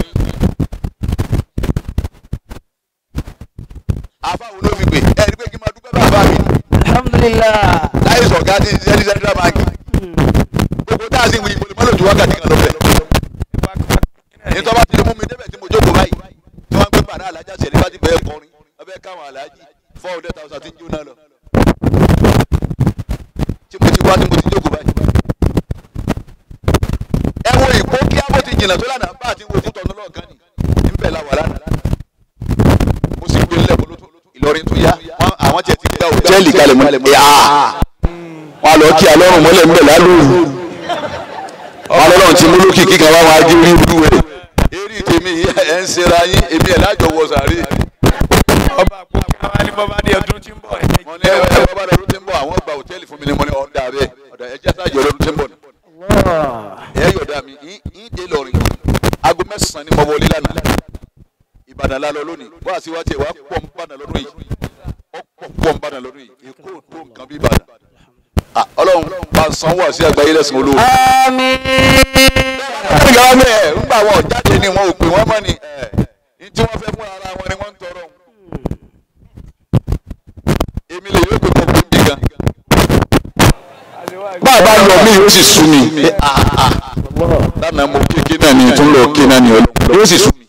àfa àwọn ló fi gbé ẹ rí pé kí n máa dúpẹ́ bàbá mi. alhamdulilah. láyé sọ̀gá ti ṣe ní central bank. gbogbo tá a sì ń wí ìpolówó lòdì wákàtí kan lọ́fẹ̀ẹ́. nítorí tí mo mi débẹ̀ tí mo jókòó báyìí tí wọ́n ń gbé bàrà alájà ṣẹlẹ̀ bá ti bẹ̀ẹ́ kọrin ọbẹ̀ káwọn aláàjì four hundred thousand ti ń jóná lọ. tí mo ti wá tí mo ti jókòó báyìí. ẹ wo ìkó kí á bó ti jìnnà tó lánàá bá àti wo ti tọ̀nù lọ́ọ̀kan ni níbẹ̀ la wà lánàá. mo sì gbé lẹ́kọ̀ọ́ lótó Ìlọrin tó yá àwọn tiẹ̀ ti gbé hòtẹ́ẹ̀lì kalẹ̀ mọ́ wọn lọ kí alọ́run mọ́lẹ̀ ńbẹ̀ lálóòrù wọn lọ́rùn ti múlòkì kíkan wá wọn á gé orí ìlú rẹ̀. eré tèmi ẹ̀ ń ṣera yín èmi ẹ̀ lájọ wọ sàárè. ọba àpò àwọn ní bọ́bá ní ọdún tí ń bọ̀. mo ní ẹ bọ́bá ní ọdún tí ń bọ̀ àwọn gba hòtẹ́ẹ̀lì fún mi ni mo ní ọ̀dà rẹ̀ ọ̀dà ẹ jẹ́ sáàjì ọdún tí ń bọ̀ ni. ẹ yọ̀dà mi yín dé lọ́rin aago mẹ́sàn-án ni mo wọlé lánàá Ìbàdàn lálọ́ lónìí wá sí wá tiẹ̀ wá pọ̀ ń bàdàn lọ́dún yìí ọ̀pọ̀ pọ̀ ń bàdàn lọ́dún yìí Èkó tó nǹkan bí Ìbàdàn. Ọlọ́run bá ń sanwó àti àgbáyé lẹ́sìn olówó. àmín. ìgbà wọn bẹ́ẹ̀ ńgbà wọn jáde ni wọn ò pè wọ́n mọ́ ni ní tí wọ́n fẹ́ fún ara wọn ni wọ́n ń tọrọ. èmi lè yóò pè kọ́ fún mi gan. bá a bá lọ mí yóò sì sú mi. lánàá mo kéke náà ni tún lọ ké náà ni yóò sì sú mi.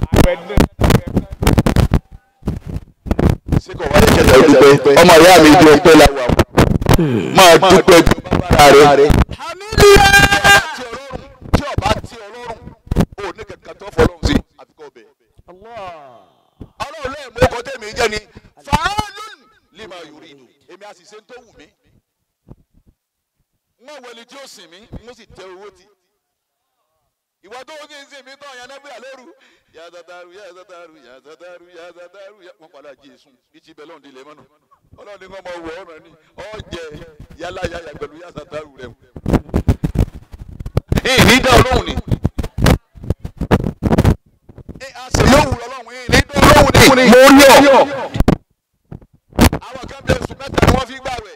síkò wáyé kẹta dúpẹ́ ọmọ ìyá mi di ọpẹ́ la wà máa dúpẹ́ ju bàbá rẹ. tí ọba tí ọlọ́run ò ní kankan tó fọlọ́run sí àfikọ́ bẹ̀. ọlọ́run lẹ́yìn mú ọkọ tẹ̀mí jẹ́ ni fàálùn lima yuridu èmi àṣìṣe tó wù mí. wọ́n wọlé tí ó sìn mí mo sì tẹ owó tì. ìwọ tó o sì ń sìn mí tán yẹn nẹ́bíà lóru yà sàtàrù yà sàtàrù yà sàtàrù yà sàtàrù wọn padà jésù ìtì bẹ́ẹ̀ lọ́n dilẹ̀ mọ́nà ọlọ́run ní kọ́ máa wọ ọ̀nà ni ọ̀jẹ̀ yálà yàyà pẹ̀lú yà sàtàrù rẹ̀ ìní dá ọlọ́run ni àṣeyọ̀wù ọlọ́run ìní dá ọlọ́run ni mo yọ àwọn kan bẹ oṣù mẹ́ta ni wọ́n fi gbààwẹ̀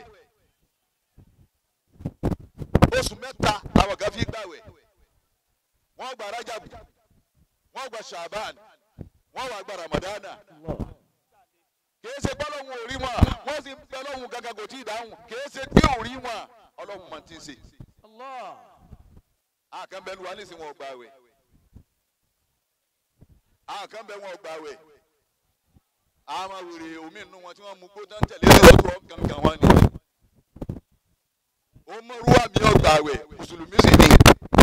oṣù mẹ́ta àwọn kan fi gbààwẹ̀ wọ́n gba rajabu wọ́n gba shaban wọ́n wá gba ramadana kìí ṣe bọ́lọ́hún ò rí wọn wọ́n sì ń bẹ lọ́hún gàgà kò tí ì dáhùn kìí ṣe tí ò rí wọn ọlọ́hún máa ti ń ṣe. àkànbẹ lu wa ní ìsìn wọn gba àwẹ̀ àkànbẹ wọn gba àwẹ̀ àwọn wèrè omi nínú wọn tí wọ́n mú gbódán tẹ̀lé lọ́dọ̀ kankan wọn ni ó mọ̀rú àmì ọgbà àwẹ̀ mùsùlùmí sì ní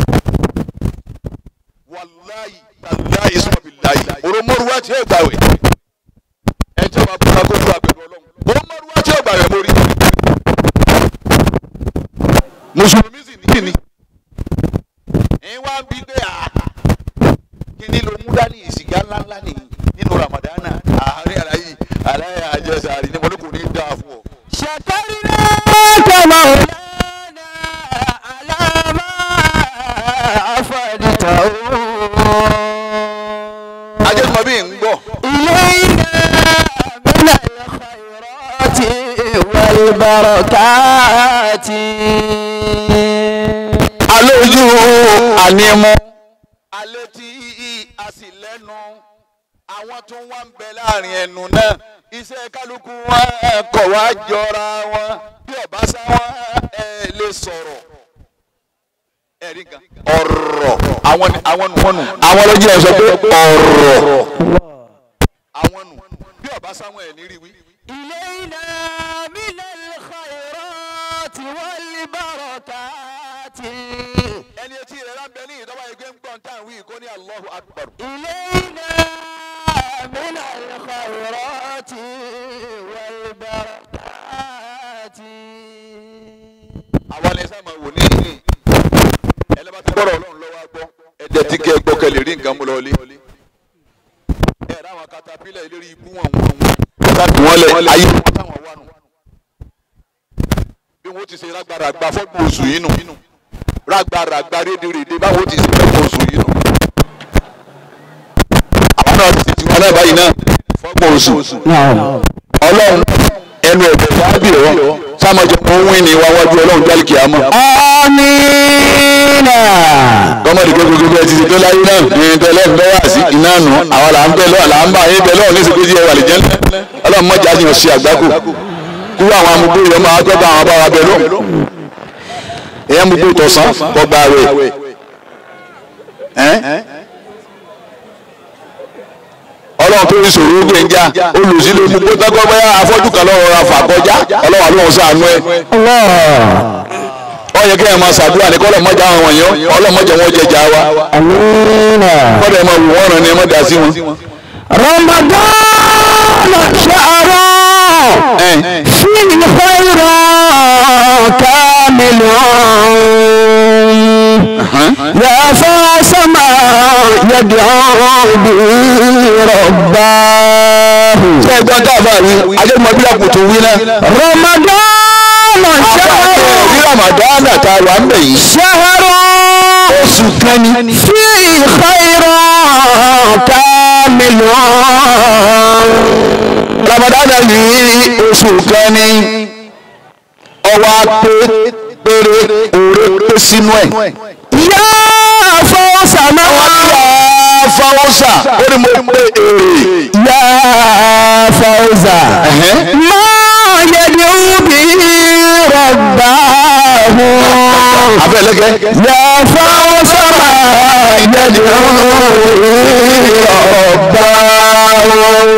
wàláyì tàláyì sọ̀bìláyì òròmọ́rúwá tí ó gbà wẹ̀ ẹ̀ jẹ́ máa bọ́ra kó lóra pẹ̀lú ọlọ́run òròmọ́rúwá tí ó gbà wẹ̀ mórí mùsùlùmí sì ní kíni ẹ̀ wá ń bí pé à kíni ló mú dání ìsìgá ńláńlá nìyí nínú ramadana àárẹ̀ aláyì aláyì àjẹsàrí ni mo ní kò ní í dáa fún ọ. ṣàkárí náà kọ́mọ ọ̀lànà àlámà àfọ̀dìtà ó. ajẹ́sùmọ̀ bí ń gbọ́. إلينا من الخيرات والبركات alójú ànímọ́ alẹ́ tí a sì lẹ́nu àwọn tó wá ń bẹ láàrin ẹnu náà iṣẹ́ kálukú wọn kọ̀ wá jọra wọn bí ọba sá wọn ẹ lè sọ̀rọ̀ ẹ̀rí nǹkan ọ̀rọ̀ àwọn àwọn nù wọ́n nù àwọn ọlọ́jì ẹ̀ sọ pé ọ̀rọ̀ àwọn nù bí ọba sá wọn ẹ̀ ní rí wí. إلينا من الخيرات والبركات ẹni etí rẹ̀ lábẹ́ ní ìdọ́wà ẹgbẹ́ ń gbọ́n táwọn wí kó ní Allahu Akbar. إلينا من الخيرات والبركات. àwọn ẹni sáà máa wò ní ẹlẹ́bàá tó gbọ́dọ̀ ọlọ́run lọ́wọ́ gbọ́ ẹ̀jẹ̀ tí kẹ́ ẹ gbọ́ kẹ́ lè rí nǹkan mú lọ lé. ẹ ráwọn katapila ìlérí ibú wọn wọn wọn wọn lẹ ayé wọn táwọn wà nù. bí wọn ti ṣe rágbára gba fọ́gbọ̀n oṣù yìí nù rágbára gba rédèrèdè báwo ti ṣe fọ́gbọ̀n oṣù yìí nù. àwọn náà ti ṣe tiwọn náà báyìí náà fọ́gbọ̀n oṣù. ọlọ́run ẹnu ẹ̀bẹ̀ sáábì rẹ̀ wọ́n sáàmọ̀jọ ohun ìní wa wájú ọlọ́run jálì kìámọ̀. Àmín. gọ́mọ̀dé gbogbo ẹ ti ṣe tó láyé náà ní tẹ́lẹ̀ ń bẹ́wà sí iná nù àwọn là ń bẹ́ lọ́wọ́ là ń bá yín bẹ́ lọ́wọ́ ní ìsìnkú sí ẹwà lè jẹ́ ọlọ́run mọ́jà yìí ṣe àgbákò kú àwọn amúgbó yẹn máa gbọ́ bá àwọn bá wa bẹ̀ lọ. èèyàn mú gbó tọ̀sán kọgbà rẹ̀ ọlọ́run tó ń sòrò ó gbẹ̀njà olùsílẹ̀ gbogbo tọ́gbọ́ bẹ́ẹ̀ afọ́jú kan lọ́wọ́ ra fà kọjá ọlọ́run àlọ́ sànú ẹ̀. ó yẹ kí ẹ máa ṣàdúrà ní kọ́lọ̀ mọ́jà àwọn wọ̀nyí ọlọ́mọjà wọn jẹjà wa. kọ́lọ̀ ẹ máa wù wọ́n rán ni ẹ má dá sí wọn. Ramadan sha'ra fi khayran kamilun ya fasama yad'u bi rabbahu. ṣé ẹgbẹ́ ọjọ́ àbá rí ajẹ́mọ̀ bí àkùtù wí náà. Ramadan sha'ra bí Ramadan ta wà ń bẹ̀ yìí. sha'ra oṣù kan ni. fi khayran kamilun. Ramadan yìí oṣù kan ni ọwọ́ apẹ péré òre pé sínú ẹ̀. Yá fọ́sà náà. Yá fọ́sà ó ní mo pé èrè. Yá fọ́sà. Máa yẹ ní ubi rọ̀gbà hù. Abẹ́lẹ́gẹ́. Yá fọ́sà máa yẹ ní ubi rọ̀gbà hù.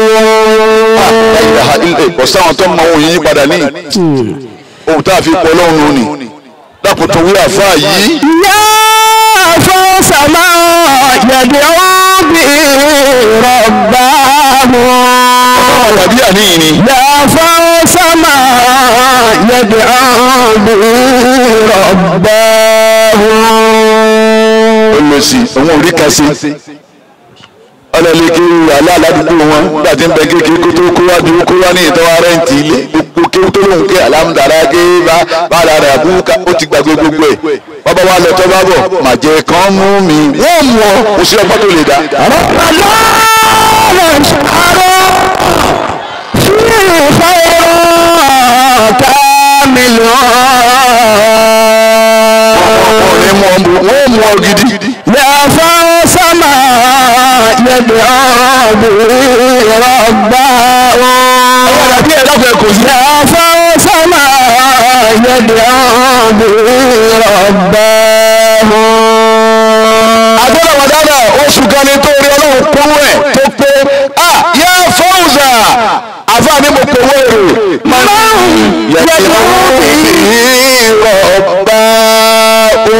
Kò sáwọn tó mọ ohun yìí padà ní ohun tá a fi pọ̀ lọ́rùn ni dákun tó wí àfáà yìí. Yá fọ́sà máa yẹ ní ubi rọ̀gbà hù. Tàbí àníyàn ni. Yá fọ́sà máa yẹ ní ubi rọ̀gbà hù. olùsí òun ò rí kan sí ọlọ́lẹ́kẹ́ alẹ́ aládùúgbò wọn nígbà tí ń bẹ kékeré kó tó kó wá dúró kó wá ní ìtọ́wá rẹ́ǹtì ilé gbogbo kéwú tó lóun ké alámùdára ké bá bá dára àbúkà ó ti gbàgbé gbogbo ẹ̀ bàbá wa lọ tọ́ bá bọ̀ màjẹ̀ kan mú mi wọ́n mú ọ kò sí ọgbọ́n tó lè dá. wọ́n mú ọ gidi. yàfa sama yẹ̀dẹ̀ ọ̀bùn rọ̀gbà ó. àbí ẹ̀ dáfẹ́ kò sí. yàfa sama yẹ̀dẹ̀ ọ̀bùn rọ̀gbà ó. àdúrà wàdàdà oṣù kan ní tó rí ọlọ́run kúrú ẹ̀ tó pé a yá fọ́ọ̀zà àfa mi mo kò wọ́ èrò. máa ń yẹ̀dẹ̀ ọ̀bùn rọ̀gbà ó.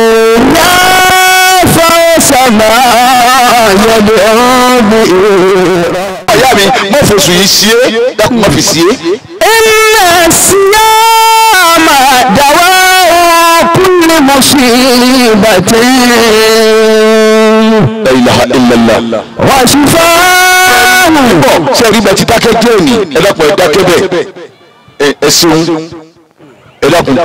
sama yẹ̀dẹ̀ ọ̀bùn rọ̀gbà ó. ọ̀yá mi mo fòṣù yìí sí é dákun mo fi sí é. inna siyama dawa'u kulli musibatin. la ilaha illallah. wa shifa'u. bọ̀ ṣe rí bẹ́ẹ̀ ti dákẹ́ jẹ́ òní ẹ dákun ẹ dákẹ́ bẹ́ẹ̀ ẹ ṣeun ẹ dákun.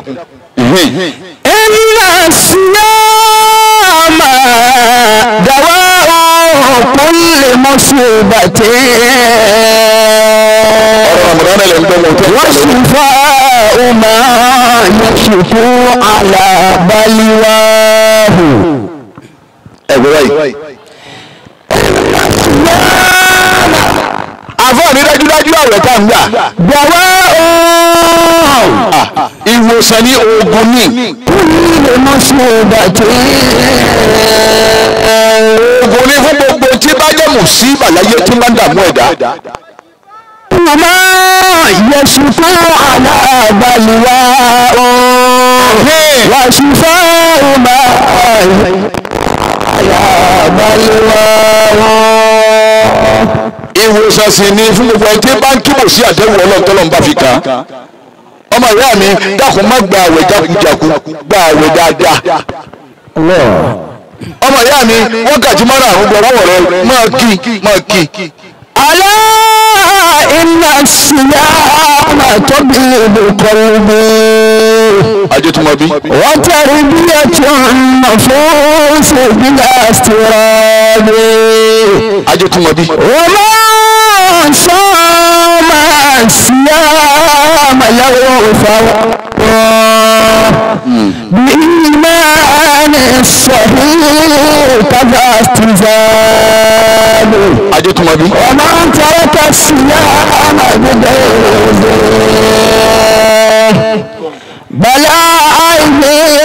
inna siyama dawa'u kulli musibatin. وشفاء ما يكشف على بلواه. àfọ̀ ní dájúdájú àwẹ̀ tá ń gbà. gbàwá ooo. ìwòsàn ní oògùn ní. kúlẹ̀ mọ́ṣúbàtì. oògùn ní fún gbogbo tí bá jẹ́ mùsíbà láyé tí máa ń dààmú ẹ̀dá. Mama yasufu ala baliwa o wasufa uma ala baliwa o. ìwòsàn sì ni fún gbogbo ẹni tí bá ń kíbò sí àdéhùn ọlọ́ọ̀tọ́lọ́ ń bá fi kàn án. ọmọ ìyá mi dákun má gba àwẹ̀ jákujàku gba àwẹ̀ dáadáa. ọmọ ìyá mi wákàtí mọ́ra àwọn gbọ̀wọ́ rẹ máa kí máa kí. Ala inna siyama tabibu qalbi. Ajẹ́tùmọ̀bí. Wa tarbiyatun nufus bila istirabi. Ajẹ́tùmọ̀bí. Wa man sama siyama lahu بإيمان الصحيح كذا استزاد. Ajẹ́tùmọ̀bí. ومن ترك الصيام بغير بلا عين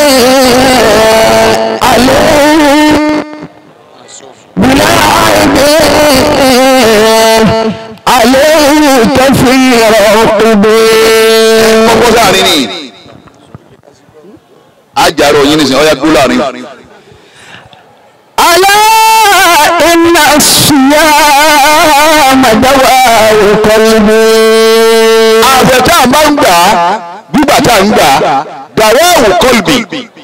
عليه بلا عين عليه كثير عقبه. Ọkọ sáàrin ni ajarọ yín nísìnyí ọyá gbó láàrin. Ala inna siyama dawa'u qalbi. àfẹ tá a máa ń gbà á gbígbà tá a ń gbà á dawa'u qalbi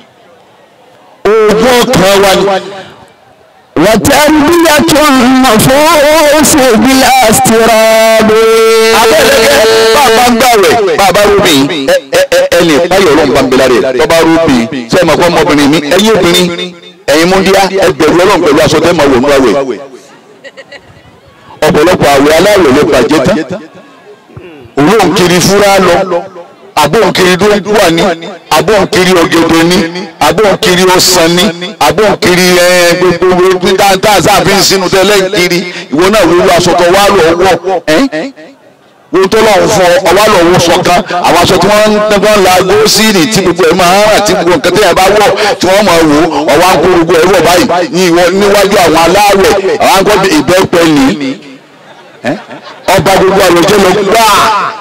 oògùn ọkàn wa ni. Wa tarbiyatun nufus bila istirabi. abẹ́lẹ́gẹ́ bàbá ń gbàwẹ̀ bàbá rúbì ẹni ìpáyọ̀ ọlọ́run bá ń bẹ lára ẹ̀ tọ́ba rúbì ṣé ẹ máa kọ́ ọmọbìnrin mi ẹ̀yin obìnrin ẹ̀yin múndíá ẹ bẹ̀rù ọlọ́run pẹ̀lú aṣọ tẹ́ máa wò ní àwẹ̀ ọ̀pọ̀lọpọ̀ àwẹ̀ aláwẹ̀ ló bàjẹ́ tán òun kiri fúra lọ àbọ̀n kiri dúwà ní àbọ̀n kiri ọ̀gẹ̀dẹ̀ ní àbọ̀n kiri ọsàn ní àbọ̀n kiri gbogbo dáadáa sáàfin sínú tẹ́lẹ̀ kiri ìwọ náà wúwo aṣọ tó wà lọ wọ̀ wọ́n tó lọ́wọ́ fọ ọwọ́ lọ́wọ́ sọ̀kan àwọn aṣọ tí wọ́n ń tẹ́gbọ́n la gósìrì tí gbogbo ẹ̀ máa ń rà tí gbogbo nǹkan tí ẹ̀ bá wọ̀ tí wọ́n máa wò ọwọ́ à ń kó gbogbo ẹ̀ wọ̀ báyìí ní ìwọ níwájú àwọn aláwẹ̀ àwọn akọ́ ìbẹ́pẹ́ ní ọba gbogbo àlọ́jẹ́ lọ gbáà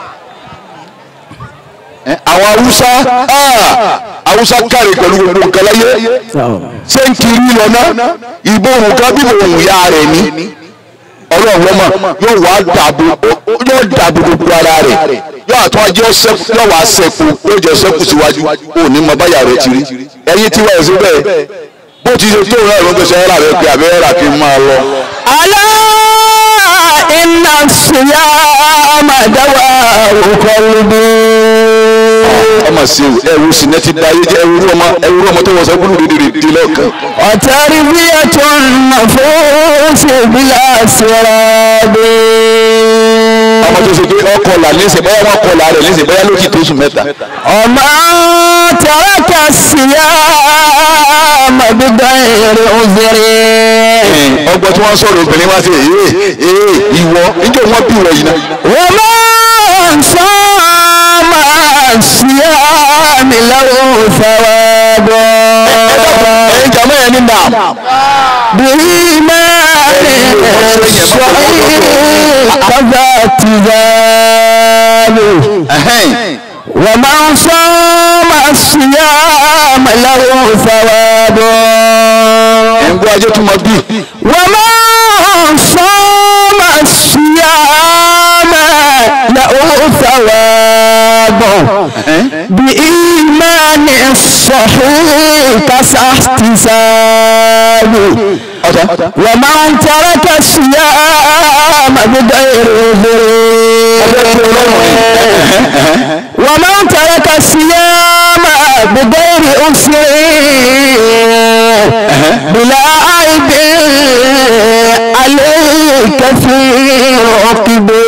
àwọn Haúsá Haúsá kárí pẹ̀lú gbogbo nǹkan láyé ṣé ń kiri lọ ná ìbò nǹkan bíbò òun ya rẹ̀ ní ọlọ́run lọ́mọ yóò wá dàbò yóò dàbò gbogbo ara rẹ̀ yóò àtún ajé yóò wá sẹ́kù yóò jẹ́ sẹ́kù síwájú ó ní mọ báyà rẹ̀ ti rí ẹ̀yin tí wọ́n ẹ̀sìn bẹ́ẹ̀ bó ti ṣe tó náà ló ń gbèsè ẹ̀rà rẹ̀ pé àbẹ́ ẹ̀rà kí n máa lọ. alá iná ṣìyá àmàdáwà qalbi. ọmọ sí ẹrú sinẹ́ ti da ayé jẹ́ ẹrú ọmọ ẹrú ọmọ tó wọ́n sọ gbúdú dídì di lọ́ọ̀kan. ọ̀tẹ́rì bí ẹ̀tọ́ nà fún ṣèbílà síráàdé. ọmọ tó ṣe pé ọkọ̀ là lẹ́sẹ̀ báyà wọn kọ̀ là rẹ̀ lẹ́sẹ̀ báyà ló ti tó sùn mẹ́ta. ọmọ tàràkà síyá àmàbígbà èrè òzèrè. ọgbọ́n tí wọ́n sọ̀rọ̀ obìnrin wá sí èyí èyí ìwọ níjẹ́ wọ́n bí wọ̀ yìí náà. wọ́n máa ń sọ máa ṣíyá mi lọ́wọ́ fọwọ́bọ̀. ẹ̀yin jàmọ́ yẹn ní nà. bíi mẹ́rin sọ̀rọ̀ kọ́jà tìjàlù. wọ́n máa ń sọ máa ṣíyá mi lọ́wọ́ fọwọ́bọ̀. ẹ̀ ń gbọ́ ajé tó mọ bí. wọ́n máa ń sọ máa ṣíyá mi lọ́wọ́ fọwọ́bọ̀. بإيمان صحيح كاحتساب ومن ترك الصيام بغير عذر ومن ترك الصيام بغير عذر بلا عيب عليه كثير عقبه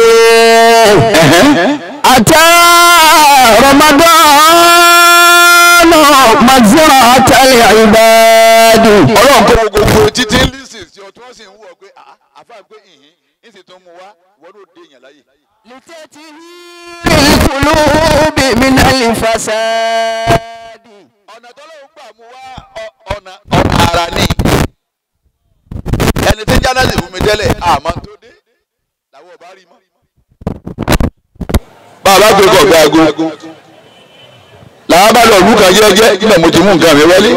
أتى رمضان مزرعة العباد. ọlọ́run kọ́ gbogbo títí lísìn tí ọtún sì ń wọ̀ pé àfa gbé ìhín ń sì tún mú wá wọ́n ló dé èèyàn láyè. لتطهير القلوب من الفساد. ọ̀nà tọ́lọ́run gbà mú wá ọ̀nà ọ̀nà ara ní. ẹni tí jáde sì fún mi tẹ́lẹ̀ àmọ́ tó dé làwọn ò bá rí mọ́. bàbá gbé kọ̀ gbé aago làwọn bá lọ lù kan jẹ́jẹ́ nígbà mo ti mú nǹkan mi wọlé.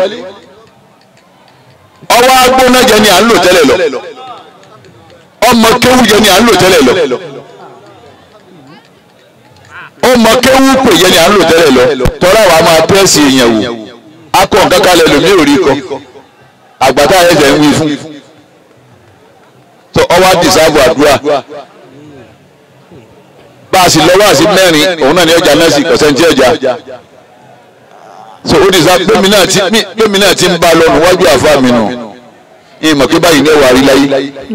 ọwọ́ agbóná jẹ ni à ń lò tẹ́lẹ̀ lọ ọmọ kéwú jẹ ni à ń lò tẹ́lẹ̀ lọ ọmọ kéwú pè jẹ ni à ń lò tẹ́lẹ̀ lọ tọ́lá wa máa pẹ́ẹ́sì èèyàn wò akọ nǹkan kalẹ̀ lòmí ò rí kọ àgbàtà ẹ̀jẹ̀ ń wí fún tó ọwọ́ àdìsáàbò àdúrà bá a sì lọ́wọ́ àti mẹ́rin òun náà ní ọjà náà sì kọ̀sẹ́ntì ọjà so ó dìsá pẹ́mi náà ti pẹ́mi náà ti ń bá a lọ níwájú àfa mi nù ìmọ̀ kí báyìí ní ẹwà rí láyé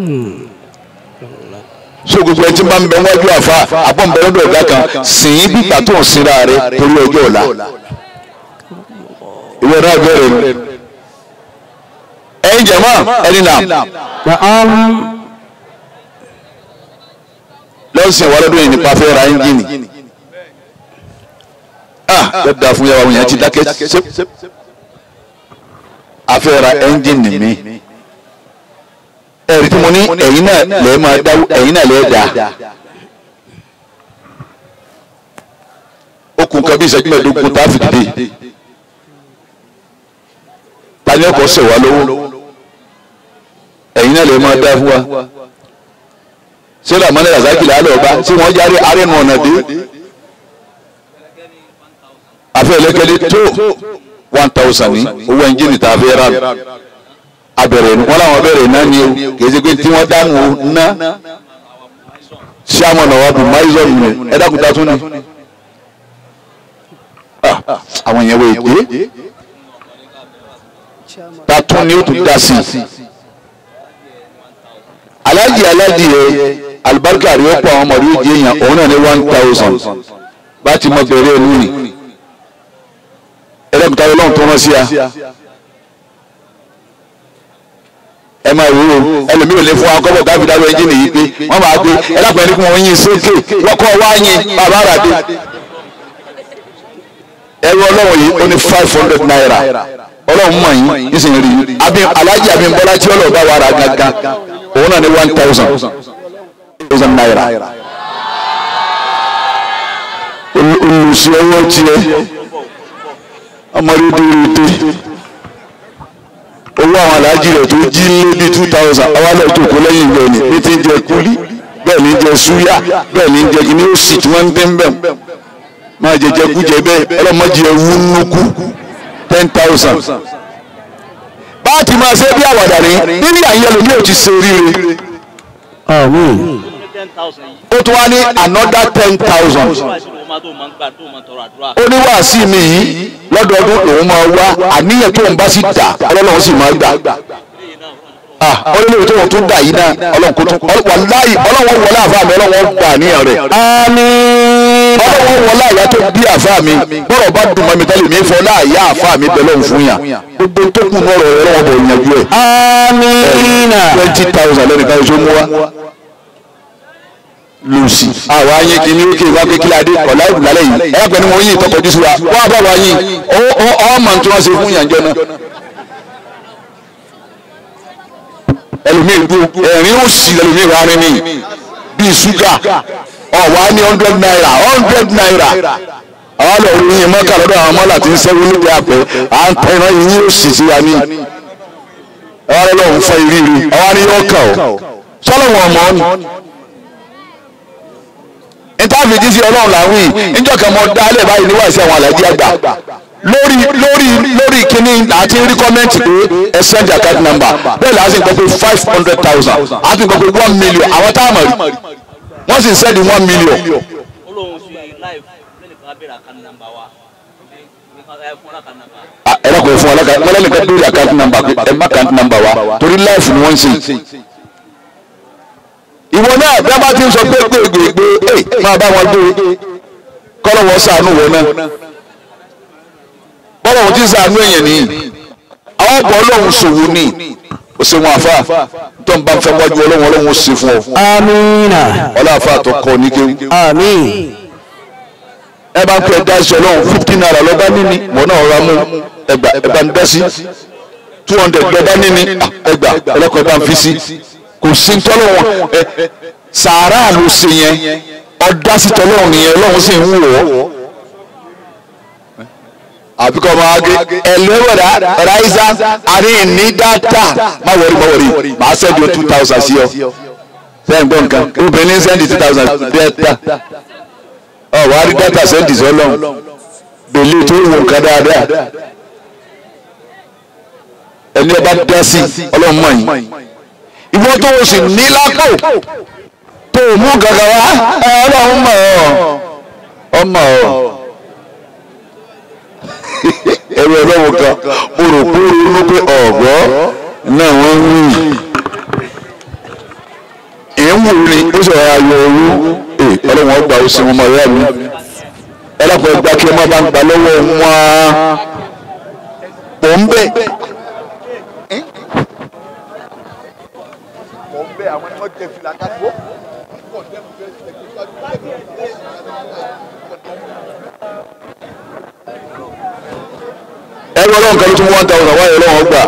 so gbogbo ẹni tí bá ń bẹ níwájú àfa àbọ̀nbẹ lọ́dọ̀ ọ̀gá kan sìn ín bí pàtó ń sinra rẹ torí ọjọ́ ọ̀la ìwọ náà bẹ̀rẹ̀ nù ẹ̀yin jẹ̀mọ́ ẹni nà lọ́sìn wà lọ́dún yìí nípa fẹ́ ra ẹ́ńjìnì ah yóò dáa fún yàrá wọn yẹn ti dákẹ́ ṣe afẹ́ ra ẹ́ńjìnì mi ẹ̀rí tí mo ní ẹ̀yin náà lẹ́ẹ̀ máa dáwọ́ ẹ̀yin náà lẹ́ẹ̀ dáa okùn kan bí ìṣẹ́jú mẹ́ẹ̀ẹ́dógún tá a fi dìde tani ọkọ̀ ṣẹ̀ wá lọ́wọ́ ẹ̀yin náà lẹ́ẹ̀ máa dáa fún wa sẹ́lá mọ́lẹ́ razaki làálẹ̀ ọba tí wọ́n jáde arẹ́nu ọ̀nà dé afẹ́ ẹlẹ́kẹ́lẹ́ tó one thousand ní owó ẹnjìnì tá a fẹ́ rà abẹ̀rẹ̀ wọn làwọn bẹ̀rẹ̀ náà ni o kì í ṣe pé tí wọ́n dánù o ná sàmọ̀ náà wà bù máìzọ̀ nù ẹ dákúta tún ni àwọn yẹn wọ èdè tá tún ni ó tún dá sí alájì alájì yẹ alibarika rí ọ̀pọ̀ àwọn ọmọdé yìí yẹn òun náà ní one thousand bá ti mọ bẹ̀rẹ̀ ẹnu ni ẹlẹ́mìtá ọlọ́run tó rán sí a ẹ máa wúro ẹlòmíì ò lè fún wa kọ́bọ̀ káfí dáwọ́ ẹnjìnì yìí pé wọ́n máa gbé ẹlẹ́pàá ẹni kí wọ́n yín sókè wọ́kọ́ wá yín bàbá àràdé ẹrú ọlọ́run yìí ó ní five hundred naira ọlọ́run mọ̀ yín yín sì ń rí i alájì Abímbọ́lá tí ọlọ́run bá wà rà gángan òun náà ní one thousand thousand naira olùsí ọwọ́ tiẹ̀ ọmọdé dúró owó àwọn aláàjì rẹ̀ tó jí lé two thousand awálẹ̀ tó kó lẹ́yìn ìgbẹ́ ni ní ti ń jẹ kúlí bẹ́ẹ̀ ní jẹ súyà bẹ́ẹ̀ ní jẹ kí ní ó sì tí wọ́n ń tẹ́ ń bẹ̀ máa jẹ jẹ kú jẹ bẹ́ẹ̀ ọlọ́mọdé ẹ̀wú nnukú ten thousand. a ti máa ṣe bí àwàdà ní nínú àyè ẹlòmíì ò ti ṣe oríire. àmín. ó tún wá ní another ten thousand. ó ní wàásì mi yìí lọ́dọọdún lòun máa wá àníyàn tó ń bá sì dà ọlọ́run sì máa gbà. ọlọ́run tó wọ́n tún dà yìí náà ọlọ́run kò tún wàláhì ọlọ́run wọlé àfa mi ọlọ́run gbà àníyàn rẹ̀. àmín. ọlọ́run wọlé àyà tó bí àfa mi bọ́rọ̀ bá dùn mọ́ mi tẹ́lẹ̀ mi fọ́ láàyà àfa mi bẹ̀ lọ́hùn fún yàn gbogbo tó kù mọ́rọ̀ ọlọ́run bọ̀ yanjú ẹ̀. àmín. twenty thousand lẹ́nìkan oṣù mú wa lucy àwa yín kìíní ó kéwàá kékeré adé ọ̀la ìbùlálẹ̀ yìí ẹ̀yà pẹ̀lú wọn yín ìtọ́kọ̀jú sí wa wọ́n bá wa yín ọmọ tí wọ́n ṣe fún yànjọ́ náà. ẹlòmíì dúró ẹ̀rín ó sì ẹlòmíì wà ní ní bíi ṣúgà ọ̀wá ní hundred naira hundred naira àwọn lọ rí yín mọ́kà lọ́dọ̀ àwọn mọ́là tí ń sẹ́wọ́n níbi àpẹ́ à ń tẹ́ ìran yín ó sì sí wa ní àwọn ọlọ́run fọ ìrírí àwọn ni yóò kà ó sọ́lọ́wọ́n ọmọ ni ìtàbí jí sí ọlọ́run làwìn níjọ́ kan mọ́ dálẹ̀ báyìí níwájú àwọn àlàjì àgbà lórí lórí lórí kíní àti rí kọ́mẹ́ǹtì pé ẹ send account number bẹ́ẹ̀ láti ń gbọ́ pé five hundred thousand àti ń gbọ́ pé one million àwọn táwọn mọ̀ rí wọ́n sì ń send one million. ẹ lọ́kọ̀ọ́ fún ọlọ́kà wọ́n lẹ́nu kan lórí account number ẹ má account number wa torí life ni wọ́n ń sìn. ìwọ náà bí a bá ti ń sọ pé gbégbégbé ẹ máa bá wọn gbé kọ́lọ̀ wọ́n sànú wọn náà bọ́lá wọn ti sànú èèyàn nìyí àwọn ọ̀pọ̀ ọlọ́run ṣòwò ní o ṣe wọn àfa tó ń bá fẹ́ wájú ọlọ́run ọlọ́run ó ṣe fún ọ. amiina. ọlọ́run àfa tó kọ ní kéwù. àmín. ẹ bá ń pẹ́ dá sí ọlọ́run fifty naira lọ́ba níní mọ̀ náà ọ̀rọ̀ amú ẹgbà ẹgbà ń dá sí two hundred lọ́ba níní ẹgbà ẹlẹ́kọ̀ọ́ bá ń fi sí kò sí tọ́lọ́wọ́n sàárà ló ṣe yẹn ọ̀dá sí tọ́lọ́wọ́n yẹn ọlọ́run sì ń wò ó. àbíkọ́ máa gé ẹlẹ́wẹ̀rẹ́ ráìsà àní ní dáta má wọrí má wọrí màá sẹ́ndì two thousand sí ọ sẹ́yìn gbọ́ nǹkan obìnrin sẹ́ndì two thousand dẹ́ta ọ̀ wá rí dáta sẹ́ndì sọ́lọ́run bèlè tó wò nǹkan dáadáa ẹni ẹ bá dá sí ọlọ́run mọ̀ yín ìwọ tó o sì ní lápò tó o mú gàgà wá ọlọ́run mọ̀ ọ́ ọmọ ọ́ ẹ̀rọ ọlọ́run kan mo rò pé o rú pé ọ̀gbọ́ náà wọ́n ń wí èyí ń wù ní ó sọ̀rọ̀ ayọ̀ owó ọlọ́run ọgbà ó sì wọn mọ̀ ẹ̀rọ mi ẹlọ́pàá ẹgbà kí ọmọ bá ń gbà lọ́wọ́ wọn pò ń bẹ̀. àwọn ni wọ́n jẹ fìlà kájú. ẹ̀rọ ọlọ́run kan ló tún one thousand wáyé ọlọ́run gbà.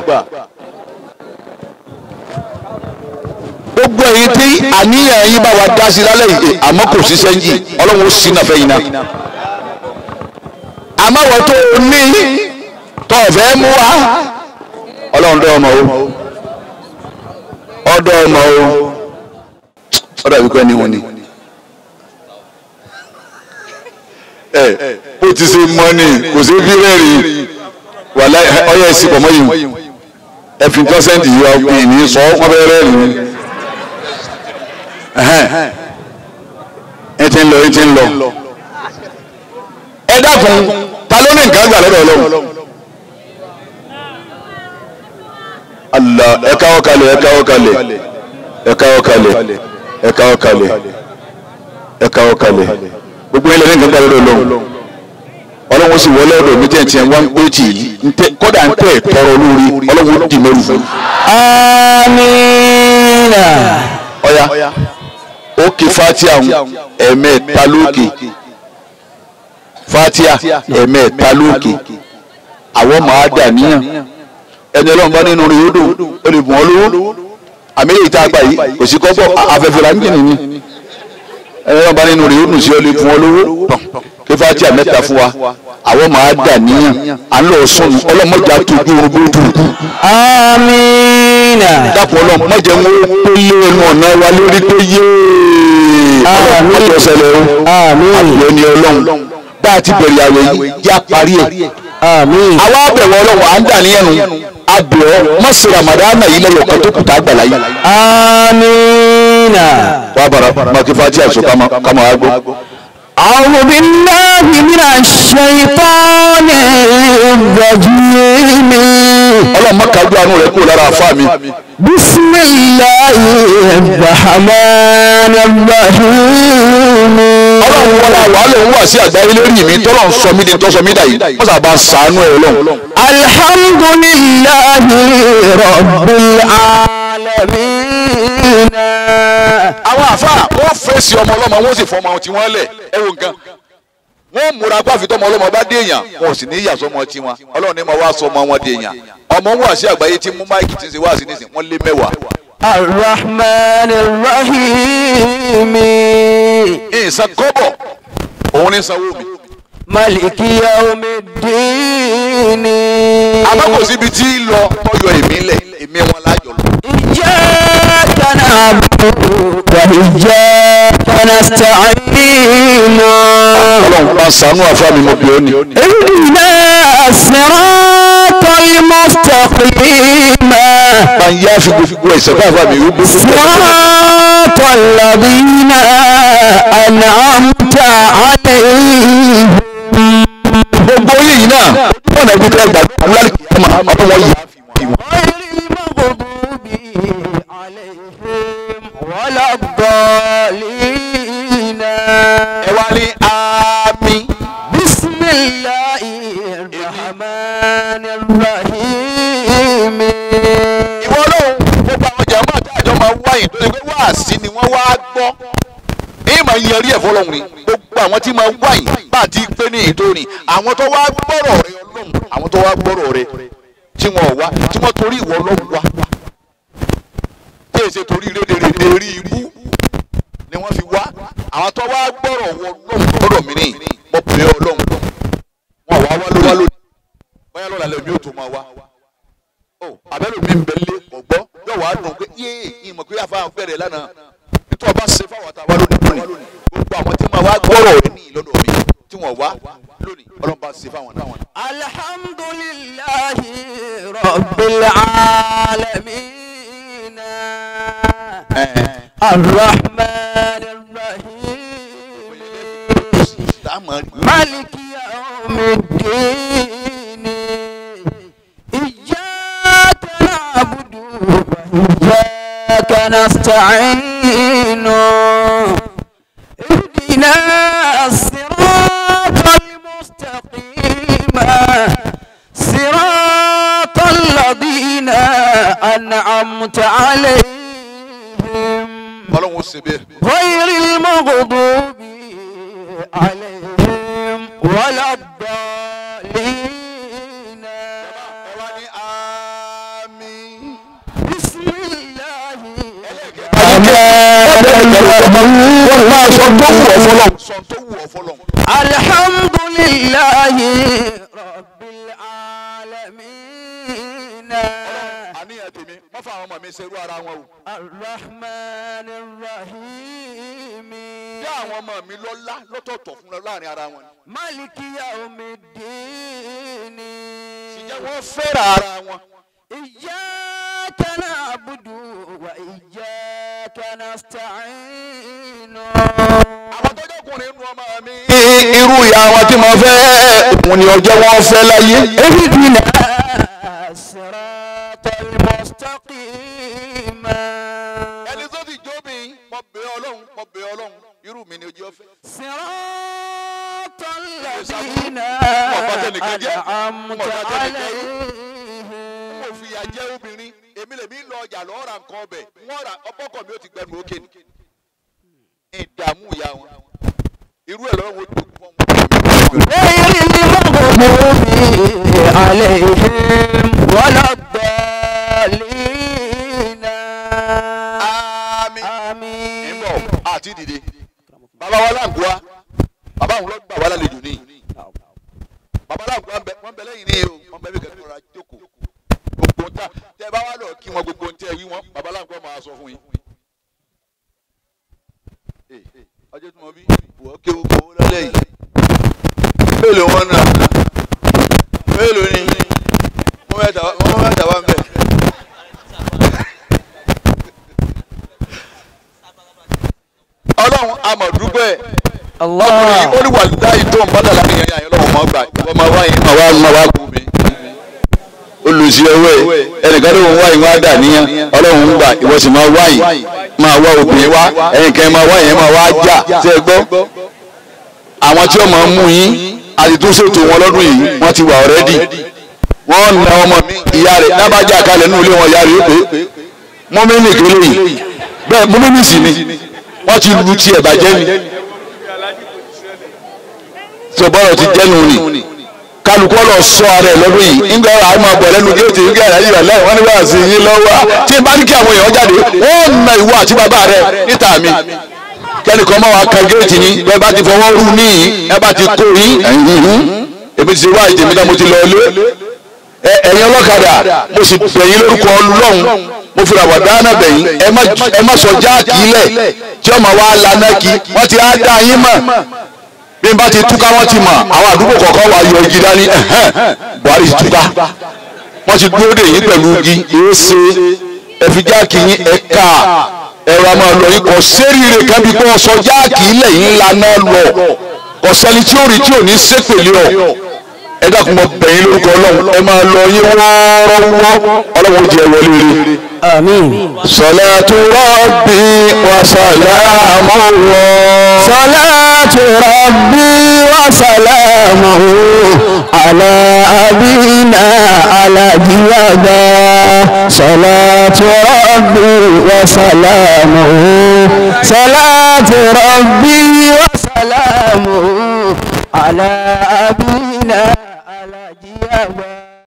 gbogbo èyí tí àníyàn yín bá wa dá sí lálẹ́ yìí àmọ́ kò sí sẹ́ńjì ọlọ́run ó sì náà fẹ́ yín náà. àmọ́ wọ́n tó o ní tó o fẹ́ mú wa ọlọ́run dọ́ ọmọ o ọdọ ọmọ o ọdọ àbíkọ ni wọn ni ẹ bó ti ṣe mọ ni kò sí bí rẹ́ẹ̀rì wàlá ọyọ ẹsìn pọ̀ mọ́ yìí ẹ fi pọ́sẹ́ǹtì yìí wá pé ní sọ wọ́n bẹ rẹ́ẹ̀rì ni ẹ ti ń lọ ẹ ti ń lọ ẹ dákun ta ló ní nǹkan gbà lọ́dọ̀ ọlọ́run. Allah ẹ káwọ́ kalẹ̀ ẹ káwọ́ kalẹ̀ ẹ káwọ́ kalẹ̀ ẹ káwọ́ kalẹ̀ ẹ káwọ́ kalẹ̀ gbogbo ilẹ̀ ní nǹkan gbà lọ́dọ̀ ọlọ́run ọlọ́run sì wọlé ọ̀dọ̀ mi tẹ̀ tiẹ̀ wọ́n ń pè tì í kódà ń tẹ̀ tọrọ lórí ọlọ́run dì mẹ́rù fún. amiina. ọ̀ya ó kì fatia ẹ̀mẹ́ta lókè fatia ẹ̀mẹ́ta lókè àwọn máa dà níyàn ẹni ọlọ́run bá nínú rẹ̀ yóò dùn ó lè bùn ọ́ lówó àmì èyí tá a gbà yìí kò sí kọ́kọ́ afẹ́fẹ́ la ń jìnnì ni ẹni ọlọ́run bá nínú rẹ̀ yóò dùn sí ọ lè bùn ọ́ lówó tán kí fàtíà mẹ́ta fún wa àwọn máa dà níyàn à ń lọ sọnù ọlọ́mọdé àtúntò orúkọ dùnkù. amiina. dàpọ̀ ọlọ́run mọ̀jẹ̀ ń wó lé ẹnu ọ̀nà wa lórí pé yéé ọlọ́run mọ̀jẹ̀ ọ̀sẹ̀lẹ̀ o àbúrò ni ọlọ́run bá a ti bẹ̀rẹ̀ àwẹ̀ yìí yá parí ẹ̀. àwa bẹ̀wọ̀ ọlọ́run à ń dà níyàn nù abẹ́ọ́ má ṣe ramadana yìí lẹ́yìn ọ̀kan tó kù tá a gbà láyé. amina. wàá bàrà màkì fati àṣọ kama kama wàá gbọ́. أعوذ بالله من الشيطان الرجيم. ọlọ́run má kájú àánú rẹ̀ kúrò lára àfa mi. بسم الله الرحمن الرحيم. ọlọ́run wọlé àwọn àlọ́ ń wà sí àgbáyé lórí mi tọ́lọ̀ ń sọ mí di tọ́sọ mí dà yìí wọ́n sábà sàánú ẹ̀ ọlọ́run. alhamdulillahi rabbil alamin. àwọn àfa wọ́n fèsì ọmọ ọlọ́mọ wọ́n sì fọmọ tí wọ́n lẹ̀ ẹ wo nǹkan wọ́n múra gbàfi tọmọ ọlọ́mọ bá dé èèyàn wọn ò sì ní ìyà sọmọ tí wọn ọlọ́run ní ma wá sọmọ wọn dé èèyàn ọmọ wọn wà sí àgbáyé tí mú máìkì tí ń ṣe wá sí nísìn wọ́n lé mẹ́wàá. arrahman arrahim. ìsàn kọ́bọ̀ òun ní sanwó mi. maliki yawmiddin. àmọ́ kò síbi tí ń lọ tọ́yọ èmi lẹ̀ èmi wọn lájọ lọ. iyyaka na'budu wa iyyaka nasta'in. ọlọ́run bá ṣàánú àfa mi mo bí ó ní. ihdina as-siratal mustaqim. bá ń yá fi gbogbo ẹ̀sẹ̀ fún àfa mi rúbú. siratal ladina an'amta alayhim. gbogbo yìí náà wọn náà gbẹdẹ gbàgbọ́ lálẹ́ kìí ọmọ ọmọ wọn yà. ghayril maghdubi alayhim waladdallin. ẹ wá ní àmín. bismillahir rahmanir rahim. ìwọ lóhùn gbogbo àwọn jàmbá àtàjọ máa wáyé tó ṣe pé wáàsí ni wọ́n wá gbọ́ èyí máa yẹ rí ẹ̀fọ́ lọ́hùn ni gbogbo àwọn tí máa wáyé bá a ti pé ní ìtòní àwọn tó wá gbọ́rọ̀ rẹ ọlọ́run àwọn tó wá gbọ́rọ̀ rẹ tí wọ́n wá tí wọ́n torí ìwọ ọlọ́run wá tí èsè torí rédèrèdè rí ibú ni wọ́n fi wá àwọn tó wá gbọ́rọ̀ wọ ọlọ́run gbọ́rọ̀ mi ní ọ̀pẹ̀ ọlọ́run wọn wá wá ló wá lónìí bóyá lọ́la lẹ́mí ò tó máa wá abẹ́rẹ́ mi ń bẹ lé ọ̀gbọ́ yóò wá dùn pé yéé ìmọ̀ pé àfa bẹ̀rẹ̀ lánàá nítorí ọba ṣe fáwọn àtàwọn lónìí lónìí gbogbo àwọn tí máa wá gbọ́rọ̀ rẹ̀ ní ìlọ́dọ̀ mi tí wọ́n wá lónìí ọlọ́ba ṣe fáwọn náà. alhamdulillahi rabbil alamin. arrahmanir rahim. maliki yawmiddin. iyyaka na'budu wa iyyaka nasta'in. اهدنا الصراط المستقيم صراط الذين أنعمت عليهم غير المغضوب عليهم ولا الضالين. بسم الله alhamdulillahi rabbil alamin. àníyàn tèmi má fa àwọn ọmọ mi ṣerú ara wọn o. arrahmanir rahim. bí àwọn ọmọ mi lọ́lá lọ́tọ̀ọ̀tọ̀ fún láàrin ara wọn. maliki yawmiddin. ṣìjẹ́ wọ́n fẹ́ràn ara wọn. iyyaka na'budu wa iyyaka nasta'in. àwọn tọ́jọ́ kùnrin nu ọmọ mi. irú ìyá wọn tí mo fẹ́ òun ni ọjọ́ wọn fẹ́ láyé. ihdina siratal mustaqim. ẹni tó ti jó mi mo bẹ̀ ọlọ́run mo bẹ̀ ọlọ́run irú mi ni ojú ọfẹ́. siratal ladina an'amta alayhim. mo fi ìyà jẹ obìnrin èmi lèmi ń lọ ọjà lọ́ọ́ ra nǹkan ọbẹ̀ wọ́n ra ọkọ mi ó ti gbẹnu òkè ni. ìdààmú ìyá wọn irú ẹ̀ lọ́wọ́ wo tó fún wọn. ghayril maghdubi alayhim waladdallin. àmín. àmín. ìbọ̀ àti dìde bàbá wa láǹgùá bàbá òun lọ gbà wá lálejò ní bàbá láǹgùá wọn bẹ lẹ́yìn ní o wọn bẹ bí kẹ́kẹ́ rọra jókòó gbogbo ntá tẹ bá wà lọ kí wọn gbogbo ntẹ wí wọn bàbá láǹgùá máa sọ fún yín. ọjọ́ tí mo bí wọ́n ké gbogbo owó lọ́lẹ́ yìí mélòó wọn náà mélòó ni wọ́n mẹ́ta wọ́n mẹ́ta wá mi. ọkùnrin ó ní wà láyé tó ń bá dàlá ní ẹ̀yà ọlọ́run máa gbà wọ́n máa wá yẹn máa wá máa wá kú mi. olùsí ọwọ́ ẹ̀ ẹnìkan ló ń wá ìwọ́n á dà níyàn ọlọ́run ń gbà ìwọ sì máa wá yìí máa wá obìnrin wá ẹnìkan máa wá yẹn máa wá jà tí ẹ gbọ́. àwọn tí wọ́n máa mú yín àti tó ṣètò wọn lọ́dún yìí wọ́n ti wà ọ̀rẹ́dì. wọ́n na ọmọ mi ìyá rẹ̀ nábàjá kalẹ̀ nínú ilé wọn ìyá rẹ̀ pé mọ́mí kéré yìí bẹ́ẹ̀ mọ́mí sì ni wọ́n ti lu tiẹ̀ bàjẹ́ ni. tó bọ́rọ̀ ti jẹ́nu ni kálukú lọ sọ ara ẹ̀ lọ́dún yìí nígbà àwọn máa bọ̀ lẹ́nu géètì nígbà yàrá yìí lẹ́yìn wọ́n ní wá sí yín lọ́wọ́ tí bá ní kí àwọn èèyàn jáde wọ́n na ìwọ àti bàbá rẹ̀ níta mi kẹ́nìkan máa wá kan géètì yín bẹ́ẹ̀ bá ti fọwọ́ rú níyìn ẹ bá ti kó yín èmi ti ṣe wá ìjẹ̀mí náà mo ti lọ lé ẹ̀yin ọlọ́kadà mo sì bẹ̀yìn lórúkọ ọlọ́run mo fi ràwọ̀ dáná bẹ̀yìn ẹ má sọ jáàkì ilẹ̀ tí ọmọ wa lana kí wọ́n ti á dá yín mọ̀ bí n bá ti túká wọ́n ti mọ̀ àwọn àdúgbò kọ̀ọ̀kan wà yọ igi dání Buhari ti túká wọ́n ti dúró dè yín pẹ̀lú igi èé ṣe ẹ̀fi jáàkì yín ẹ̀ka ẹ̀rọ àmọ́ lọ yín kò sẹ́rìíre kan bí kò sọ jáàkì ilẹ̀ yín lana lọ kò sẹ́ni tí ó rí tí ò ní sépèlé ọ̀ ẹ dákun mọ bẹ̀yìn lórúkọ ọlọ́run ẹ máa lọ yín wọ́ọ́rọ́wọ́ ọlọ́run jẹ́ wọlé rí. àmín. salatu rabbi wa salamuhu. salatu rabbi wa salamuhu ala abina ala jiyada. salatu rabbi wa salamuhu. salatu rabbi wa salamuhu ala abina.